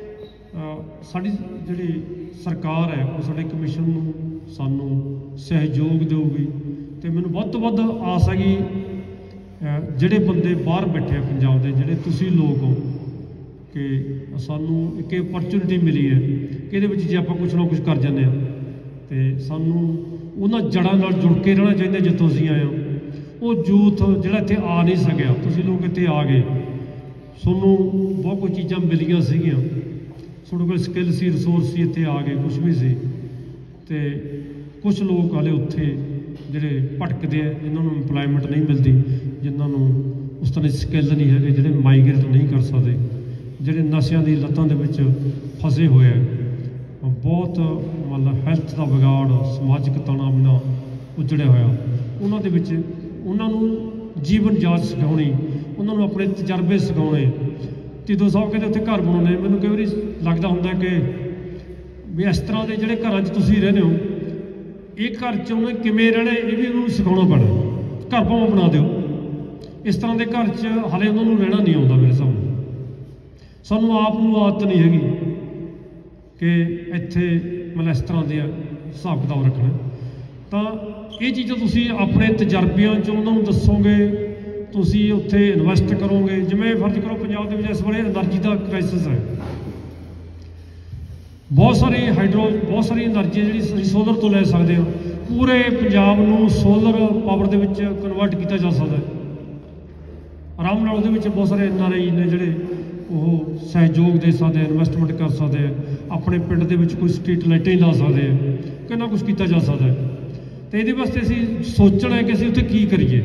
ਸਾਡੀ ਜਿਹੜੀ ਸਰਕਾਰ ਹੈ ਉਹ ਸਾਡੇ ਕਮਿਸ਼ਨ ਨੂੰ ਸਾਨੂੰ ਸਹਿਯੋਗ ਦੇਊਗੀ। ਅਤੇ ਮੈਨੂੰ ਵੱਧ ਤੋਂ ਵੱਧ ਆਸ ਹੈਗੀ ਜਿਹੜੇ ਬੰਦੇ ਬਾਹਰ ਬੈਠੇ ਆ ਪੰਜਾਬ ਦੇ, ਜਿਹੜੇ ਤੁਸੀਂ ਲੋਕ ਹੋ, ਕਿ ਸਾਨੂੰ ਇੱਕ ਅਪਰਚੁਨਿਟੀ ਮਿਲੀ ਹੈ ਕਿ ਇਹਦੇ ਵਿੱਚ ਜੇ ਆਪਾਂ ਕੁਛ ਨਾ ਕੁਛ ਕਰ ਜਾਂਦੇ ਹਾਂ ਅਤੇ ਸਾਨੂੰ ਉਹਨਾਂ ਜੜ੍ਹਾਂ ਨਾਲ ਜੁੜ ਕੇ ਰਹਿਣਾ ਚਾਹੀਦਾ ਜਿੱਥੋਂ ਅਸੀਂ ਆਏ ਹਾਂ। ਉਹ ਯੂਥ ਜਿਹੜਾ ਇੱਥੇ ਆ ਨਹੀਂ ਸਕਿਆ, ਤੁਸੀਂ ਲੋਕ ਇੱਥੇ ਆ ਗਏ, ਤੁਹਾਨੂੰ ਬਹੁਤ ਕੁਝ ਚੀਜ਼ਾਂ ਮਿਲੀਆਂ ਸੀਗੀਆਂ, ਤੁਹਾਡੇ ਕੋਲ ਸਕਿੱਲ ਸੀ, ਰਿਸੋਰਸ ਸੀ, ਇੱਥੇ ਆ ਗਏ ਕੁਛ ਵੀ ਸੀ। ਅਤੇ ਕੁਛ ਲੋਕ ਹਾਲੇ ਉੱਥੇ ਜਿਹੜੇ ਭਟਕਦੇ ਆ, ਜਿਨ੍ਹਾਂ ਨੂੰ ਇੰਪਲਾਇਮੈਂਟ ਨਹੀਂ ਮਿਲਦੀ, ਜਿਨ੍ਹਾਂ ਨੂੰ ਉਸ ਤਰ੍ਹਾਂ ਦੀ ਸਕਿੱਲ ਨਹੀਂ ਹੈਗੇ, ਜਿਹੜੇ ਮਾਈਗ੍ਰੇਟ ਨਹੀਂ ਕਰ ਸਕਦੇ, ਜਿਹੜੇ ਨਸ਼ਿਆਂ ਦੀ ਲੱਤਾਂ ਦੇ ਵਿੱਚ ਫਸੇ ਹੋਏ ਆ, ਬਹੁਤ ਮਤਲਬ ਹੈਲਥ ਦਾ ਵਿਗਾੜ, ਸਮਾਜਿਕ ਤਣਾਅ ਬਿਨਾਂ ਉਜੜਿਆ ਹੋਇਆ, ਉਹਨਾਂ ਦੇ ਵਿੱਚ ਉਹਨਾਂ ਨੂੰ ਜੀਵਨ ਜਾਚ ਸਿਖਾਉਣੀ, ਉਹਨਾਂ ਨੂੰ ਆਪਣੇ ਤਜਰਬੇ ਸਿਖਾਉਣੇ। ਤਿੱਦੋ ਸਾਹਿਬ ਕਹਿੰਦੇ ਉੱਥੇ ਘਰ ਬਣਾਉਣੇ। ਮੈਨੂੰ ਕਈ ਵਾਰੀ ਲੱਗਦਾ ਹੁੰਦਾ ਕਿ ਵੀ ਇਸ ਤਰ੍ਹਾਂ ਦੇ ਜਿਹੜੇ ਘਰਾਂ 'ਚ ਤੁਸੀਂ ਰਹਿੰਦੇ ਹੋ, ਇਹ ਘਰ 'ਚ ਉਹਨੇ ਕਿਵੇਂ ਰਹਿਣਾ ਇਹ ਵੀ ਉਹਨੂੰ ਸਿਖਾਉਣਾ ਪੈਣਾ। ਘਰ ਭਾਵੇਂ ਬਣਾ ਦਿਓ, ਇਸ ਤਰ੍ਹਾਂ ਦੇ ਘਰ 'ਚ ਹਾਲੇ ਉਹਨਾਂ ਨੂੰ ਰਹਿਣਾ ਨਹੀਂ ਆਉਂਦਾ ਮੇਰੇ ਹਿਸਾਬ ਨਾਲ। ਸਾਨੂੰ ਆਪ ਨੂੰ ਆਦਤ ਨਹੀਂ ਹੈਗੀ ਕਿ ਇੱਥੇ ਮਤਲਬ ਇਸ ਤਰ੍ਹਾਂ ਦੇ ਹਿਸਾਬ ਕਿਤਾਬ ਰੱਖਣਾ। ਤਾਂ ਇਹ ਚੀਜ਼ਾਂ ਤੁਸੀਂ ਆਪਣੇ ਤਜਰਬਿਆਂ 'ਚ ਉਹਨਾਂ ਨੂੰ ਦੱਸੋਗੇ, ਤੁਸੀਂ ਉੱਥੇ ਇਨਵੈਸਟ ਕਰੋਗੇ। ਜਿਵੇਂ ਫਰਜ਼ ਕਰੋ ਪੰਜਾਬ ਦੇ ਵਿੱਚ ਇਸ ਵੇਲੇ ਐਨਰਜੀ ਦਾ ਕ੍ਰਾਈਸਿਸ ਹੈ, ਬਹੁਤ ਸਾਰੀ ਹਾਈਡਰੋ ਬਹੁਤ ਸਾਰੀ ਐਨਰਜੀ ਜਿਹੜੀ ਅਸੀਂ ਸੋਲਰ ਤੋਂ ਲੈ ਸਕਦੇ ਹਾਂ, ਪੂਰੇ ਪੰਜਾਬ ਨੂੰ ਸੋਲਰ ਪਾਵਰ ਦੇ ਵਿੱਚ ਕਨਵਰਟ ਕੀਤਾ ਜਾ ਸਕਦਾ ਹੈ ਆਰਾਮ ਨਾਲ। ਉਹਦੇ ਵਿੱਚ ਬਹੁਤ ਸਾਰੇ ਐਨ ਆਰ ਆਈ ਨੇ ਜਿਹੜੇ ਉਹ ਸਹਿਯੋਗ ਦੇ ਸਕਦੇ, ਇਨਵੈਸਟਮੈਂਟ ਕਰ ਸਕਦੇ ਆ, ਆਪਣੇ ਪਿੰਡ ਦੇ ਵਿੱਚ ਕੋਈ ਸਟਰੀਟ ਲਾਈਟਾਂ ਹੀ ਲਾ ਸਕਦੇ ਆ, ਕਿੰਨਾ ਕੁਛ ਕੀਤਾ ਜਾ ਸਕਦਾ ਹੈ। ਅਤੇ ਇਹਦੇ ਵਾਸਤੇ ਅਸੀਂ ਸੋਚਣਾ ਹੈ ਕਿ ਅਸੀਂ ਉੱਥੇ ਕੀ ਕਰੀਏ,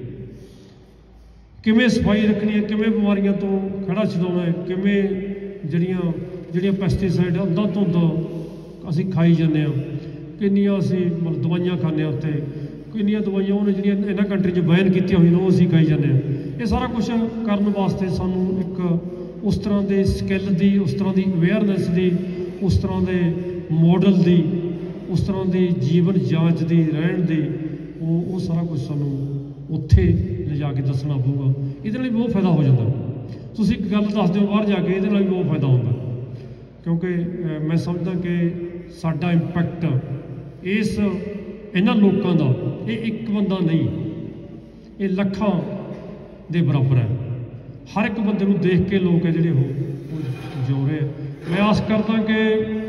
ਕਿਵੇਂ ਸਫਾਈ ਰੱਖਣੀ ਹੈ, ਕਿਵੇਂ ਬਿਮਾਰੀਆਂ ਤੋਂ ਖੜਾ ਛਡਾਉਣਾ ਹੈ, ਕਿਵੇਂ ਜਿਹੜੀਆਂ ਜਿਹੜੀਆਂ ਪੈਸਟੀਸਾਈਡ ਅੰਧਾ ਧੁੰਦ ਅਸੀਂ ਖਾਈ ਜਾਂਦੇ ਹਾਂ, ਕਿੰਨੀਆਂ ਅਸੀਂ ਮਤਲਬ ਦਵਾਈਆਂ ਖਾਂਦੇ ਹਾਂ, ਉੱਥੇ ਕਿੰਨੀਆਂ ਦਵਾਈਆਂ ਉਹਨੇ ਜਿਹੜੀਆਂ ਇਹਨਾਂ ਕੰਟਰੀ 'ਚ ਬੈਨ ਕੀਤੀਆਂ ਹੋਈਆਂ ਉਹ ਅਸੀਂ ਖਾਈ ਜਾਂਦੇ ਹਾਂ। ਇਹ ਸਾਰਾ ਕੁਛ ਕਰਨ ਵਾਸਤੇ ਸਾਨੂੰ ਇੱਕ ਉਸ ਤਰ੍ਹਾਂ ਦੇ ਸਕਿੱਲ ਦੀ, ਉਸ ਤਰ੍ਹਾਂ ਦੀ ਅਵੇਅਰਨੈਸ ਦੀ, ਉਸ ਤਰ੍ਹਾਂ ਦੇ ਮਾਡਲ ਦੀ, ਉਸ ਤਰ੍ਹਾਂ ਦੀ ਜੀਵਨ ਜਾਂਚ ਦੀ, ਰਹਿਣ ਦੀ, ਉਹ ਉਹ ਸਾਰਾ ਕੁਛ ਸਾਨੂੰ ਉੱਥੇ ਲਿਜਾ ਕੇ ਦੱਸਣਾ ਪਊਗਾ। ਇਹਦੇ ਨਾਲ ਵੀ ਬਹੁਤ ਫਾਇਦਾ ਹੋ ਜਾਂਦਾ। ਤੁਸੀਂ ਇੱਕ ਗੱਲ ਦੱਸ ਦਿਓ ਬਾਹਰ ਜਾ ਕੇ, ਇਹਦੇ ਨਾਲ ਵੀ ਬਹੁਤ ਫਾਇਦਾ ਹੁੰਦਾ, ਕਿਉਂਕਿ ਮੈਂ ਸਮਝਦਾ ਕਿ ਸਾਡਾ ਇੰਪੈਕਟ ਇਸ ਇਹਨਾਂ ਲੋਕਾਂ ਦਾ, ਇਹ ਇੱਕ ਬੰਦਾ ਨਹੀਂ, ਇਹ ਲੱਖਾਂ ਦੇ ਬਰਾਬਰ ਹੈ। ਹਰ ਇੱਕ ਬੰਦੇ ਨੂੰ ਦੇਖ ਕੇ ਲੋਕ ਹੈ ਜਿਹੜੇ ਉਹ ਜਿਉ ਰਹੇ। ਮੈਂ ਆਸ ਕਰਦਾ ਕਿ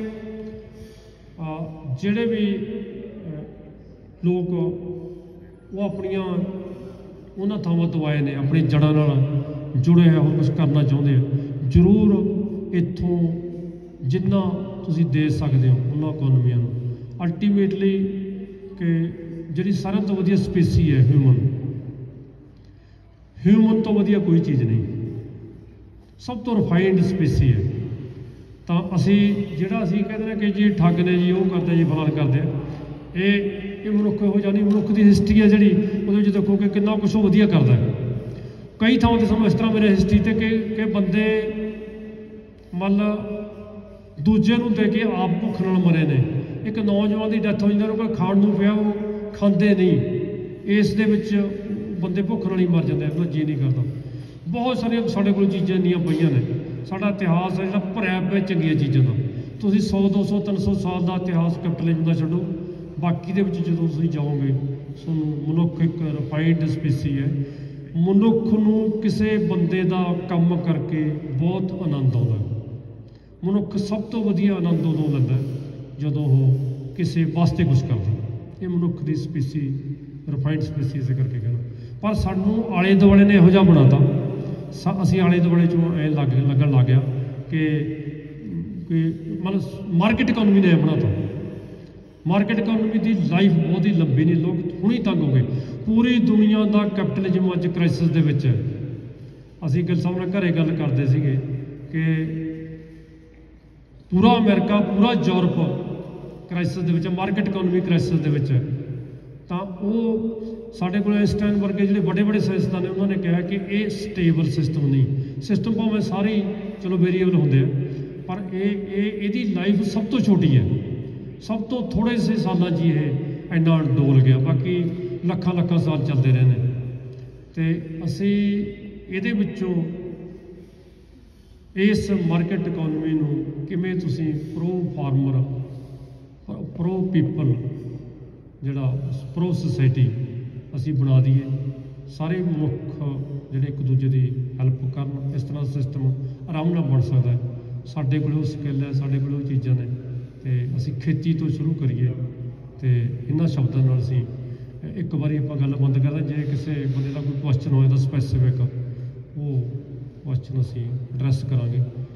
ਜਿਹੜੇ ਵੀ ਲੋਕ ਉਹ ਆਪਣੀਆਂ ਉਹਨਾਂ ਥਾਵਾਂ ਤੋਂ ਆਏ ਨੇ, ਆਪਣੀ ਜੜ੍ਹਾਂ ਨਾਲ ਜੁੜੇ ਹੋਏ ਹੋਰ ਕੁਛ ਕਰਨਾ ਚਾਹੁੰਦੇ ਆ, ਜ਼ਰੂਰ ਇੱਥੋਂ ਜਿੰਨਾ ਤੁਸੀਂ ਦੇ ਸਕਦੇ ਹੋ ਉਹਨਾਂ ਇਕੋਨਮੀਆਂ ਨੂੰ। ਅਲਟੀਮੇਟਲੀ ਕਿ ਜਿਹੜੀ ਸਾਰਿਆਂ ਤੋਂ ਵਧੀਆ ਸਪੀਸੀ ਹੈ ਹਿਊਮਨ, ਹਿਊਮਨ ਤੋਂ ਵਧੀਆ ਕੋਈ ਚੀਜ਼ ਨਹੀਂ। ਸਭ ਤੋਂ ਰਿਫਾਈਨਡ ਸਪੀਸੀ ਹੈ। ਤਾਂ ਅਸੀਂ ਜਿਹੜਾ ਅਸੀਂ ਕਹਿੰਦੇ ਨੇ ਕਿ ਜੀ ਠੱਗ ਨੇ ਜੀ ਉਹ ਕਰਦੇ ਜੀ ਫਲਾਣ ਕਰਦੇ ਆ, ਇਹ ਇਹ ਮਨੁੱਖ ਇਹੋ ਜਿਹਾ ਨਹੀਂ। ਮਨੁੱਖ ਦੀ ਹਿਸਟਰੀ ਹੈ ਜਿਹੜੀ, ਉਹਦੇ ਵਿੱਚ ਦੇਖੋ ਕਿ ਕਿੰਨਾ ਕੁਛ ਉਹ ਵਧੀਆ ਕਰਦਾ ਹੈ। ਕਈ ਥਾਵਾਂ 'ਤੇ ਸਾਨੂੰ ਇਸ ਤਰ੍ਹਾਂ ਮੇਰੇ ਹਿਸਟਰੀ 'ਤੇ ਕਿ ਕਿ ਬੰਦੇ ਮੰਨ ਲਾ ਦੂਜੇ ਨੂੰ ਦੇ ਕੇ ਆਪ ਭੁੱਖ ਨਾਲ ਮਰੇ ਨੇ। ਇੱਕ ਨੌਜਵਾਨ ਦੀ ਡੈਥ ਹੋ ਜਾਂਦੀ, ਉਹਨੂੰ ਕੋਈ ਖਾਣ ਨੂੰ ਪਿਆ, ਉਹ ਖਾਂਦੇ ਨਹੀਂ, ਇਸ ਦੇ ਵਿੱਚ ਬੰਦੇ ਭੁੱਖ ਨਾਲ ਹੀ ਮਰ ਜਾਂਦੇ, ਉਹਦਾ ਜੀ ਨਹੀਂ ਕਰਦਾ। ਬਹੁਤ ਸਾਰੀਆਂ ਸਾਡੇ ਕੋਲ ਚੀਜ਼ਾਂ ਇੰਨੀਆਂ ਪਈਆਂ ਨੇ। ਸਾਡਾ ਇਤਿਹਾਸ ਹੈ ਜਿਹੜਾ ਭਰਿਆ ਪਿਆ ਚੰਗੀਆਂ ਚੀਜ਼ਾਂ ਦਾ। ਤੁਸੀਂ ਸੌ ਦੋ ਸੌ ਤਿੰਨ ਸੌ ਸਾਲ ਦਾ ਇਤਿਹਾਸ ਕੈਪੀਟਲਿਜ਼ਮ ਦਾ ਛੱਡੋ, ਬਾਕੀ ਦੇ ਵਿੱਚ ਜਦੋਂ ਤੁਸੀਂ ਜਾਓਗੇ ਤੁਹਾਨੂੰ ਮਨੁੱਖ ਇੱਕ ਰਿਫਾਈਨਡ ਸਪੀਸੀ ਹੈ। ਮਨੁੱਖ ਨੂੰ ਕਿਸੇ ਬੰਦੇ ਦਾ ਕੰਮ ਕਰਕੇ ਬਹੁਤ ਆਨੰਦ ਆਉਂਦਾ ਹੈ। ਮਨੁੱਖ ਸਭ ਤੋਂ ਵਧੀਆ ਆਨੰਦ ਉਦੋਂ ਲੈਂਦਾ ਜਦੋਂ ਉਹ ਕਿਸੇ ਵਾਸਤੇ ਕੁਛ ਕਰਦਾ। ਇਹ ਮਨੁੱਖ ਦੀ ਸਪੀਸੀ ਰਿਫਾਈਨਡ ਸਪੀਸੀ ਇਸੇ ਕਰਕੇ ਕਹਿਣਾ। ਪਰ ਸਾਨੂੰ ਆਲੇ ਦੁਆਲੇ ਨੇ ਇਹੋ ਜਿਹਾ ਬਣਾਤਾ, ਅਸੀਂ ਆਲੇ ਦੁਆਲੇ 'ਚੋਂ ਐਂ ਲੱਗ ਲੱਗਣ ਲੱਗ ਗਿਆ ਕਿ ਕਿ ਮਤਲਬ ਮਾਰਕੀਟ ਇਕੋਨਮੀ ਨੇ ਇਹ ਬਣਾਤਾ। ਮਾਰਕੀਟ ਇਕੋਨਮੀ ਦੀ ਲਾਈਫ ਬਹੁਤ ਹੀ ਲੰਬੀ ਨਹੀਂ, ਲੋਕ ਹੁਣੀ ਤੰਗ ਹੋ ਗਏ। ਪੂਰੀ ਦੁਨੀਆ ਦਾ ਕੈਪੀਟਲਿਜ਼ਮ ਅੱਜ ਕ੍ਰਾਈਸਿਸ ਦੇ ਵਿੱਚ ਹੈ। ਅਸੀਂ ਗਿੱਲ ਸਾਹਿਬ ਨਾਲ ਘਰੇ ਗੱਲ ਕਰਦੇ ਸੀਗੇ ਕਿ ਪੂਰਾ ਅਮਰੀਕਾ, ਪੂਰਾ ਯੂਰਪ ਕ੍ਰਾਈਸਿਸ ਦੇ ਵਿੱਚ, ਮਾਰਕੀਟ ਇਕੋਨਮੀ ਕ੍ਰਾਈਸਿਸ ਦੇ ਵਿੱਚ ਹੈ। ਤਾਂ ਉਹ ਸਾਡੇ ਕੋਲ ਆਇਨਸਟਾਈਨ ਵਰਗੇ ਜਿਹੜੇ ਵੱਡੇ ਵੱਡੇ ਸਾਇੰਸਦਾਨ ਨੇ, ਉਹਨਾਂ ਨੇ ਕਿਹਾ ਕਿ ਇਹ ਸਟੇਬਲ ਸਿਸਟਮ ਨਹੀਂ। ਸਿਸਟਮ ਭਾਵੇਂ ਸਾਰੇ ਹੀ ਚਲੋ ਵੇਰੀਏਬਲ ਹੁੰਦੇ ਆ, ਪਰ ਇਹ ਇਹ ਇਹਦੀ ਲਾਈਫ ਸਭ ਤੋਂ ਛੋਟੀ ਹੈ। ਸਭ ਤੋਂ ਥੋੜ੍ਹੇ ਜਿਹੇ ਸਾਲਾਂ 'ਚ ਹੀ ਇਹ ਇੰਨਾ ਡੋਲ ਗਿਆ, ਬਾਕੀ ਲੱਖਾਂ ਲੱਖਾਂ ਸਾਲ ਚੱਲਦੇ ਰਹੇ ਨੇ। ਅਤੇ ਅਸੀਂ ਇਹਦੇ ਵਿੱਚੋਂ ਇਸ ਮਾਰਕੀਟ ਇਕੋਨਮੀ ਨੂੰ ਕਿਵੇਂ ਤੁਸੀਂ ਪ੍ਰੋ ਫਾਰਮਰ, ਪ੍ਰੋ ਪੀਪਲ, ਜਿਹੜਾ ਪ੍ਰੋ ਸੁਸਾਇਟੀ ਅਸੀਂ ਬਣਾ ਦਈਏ। ਸਾਰੇ ਮਨੁੱਖ ਜਿਹੜੇ ਇੱਕ ਦੂਜੇ ਦੀ ਹੈਲਪ ਕਰਨ, ਇਸ ਤਰ੍ਹਾਂ ਸਿਸਟਮ ਆਰਾਮ ਨਾਲ ਬਣ ਸਕਦਾ ਹੈ। ਸਾਡੇ ਕੋਲ ਉਹ ਸਕਿੱਲ ਹੈ, ਸਾਡੇ ਕੋਲ ਉਹ ਚੀਜ਼ਾਂ ਨੇ, ਅਤੇ ਅਸੀਂ ਖੇਤੀ ਤੋਂ ਸ਼ੁਰੂ ਕਰੀਏ। ਅਤੇ ਇਹਨਾਂ ਸ਼ਬਦਾਂ ਨਾਲ ਅਸੀਂ ਇੱਕ ਵਾਰੀ ਆਪਾਂ ਗੱਲ ਬੰਦ ਕਰਦੇ। ਜੇ ਕਿਸੇ ਬੰਦੇ ਦਾ ਕੋਈ ਕੁਐਸਚਨ ਹੋਏ ਤਾਂ ਸਪੈਸੀਫਿਕ ਉਹ ਕੁਐਸਚਨ ਅਸੀਂ ਐਡਰੈਸ ਕਰਾਂਗੇ।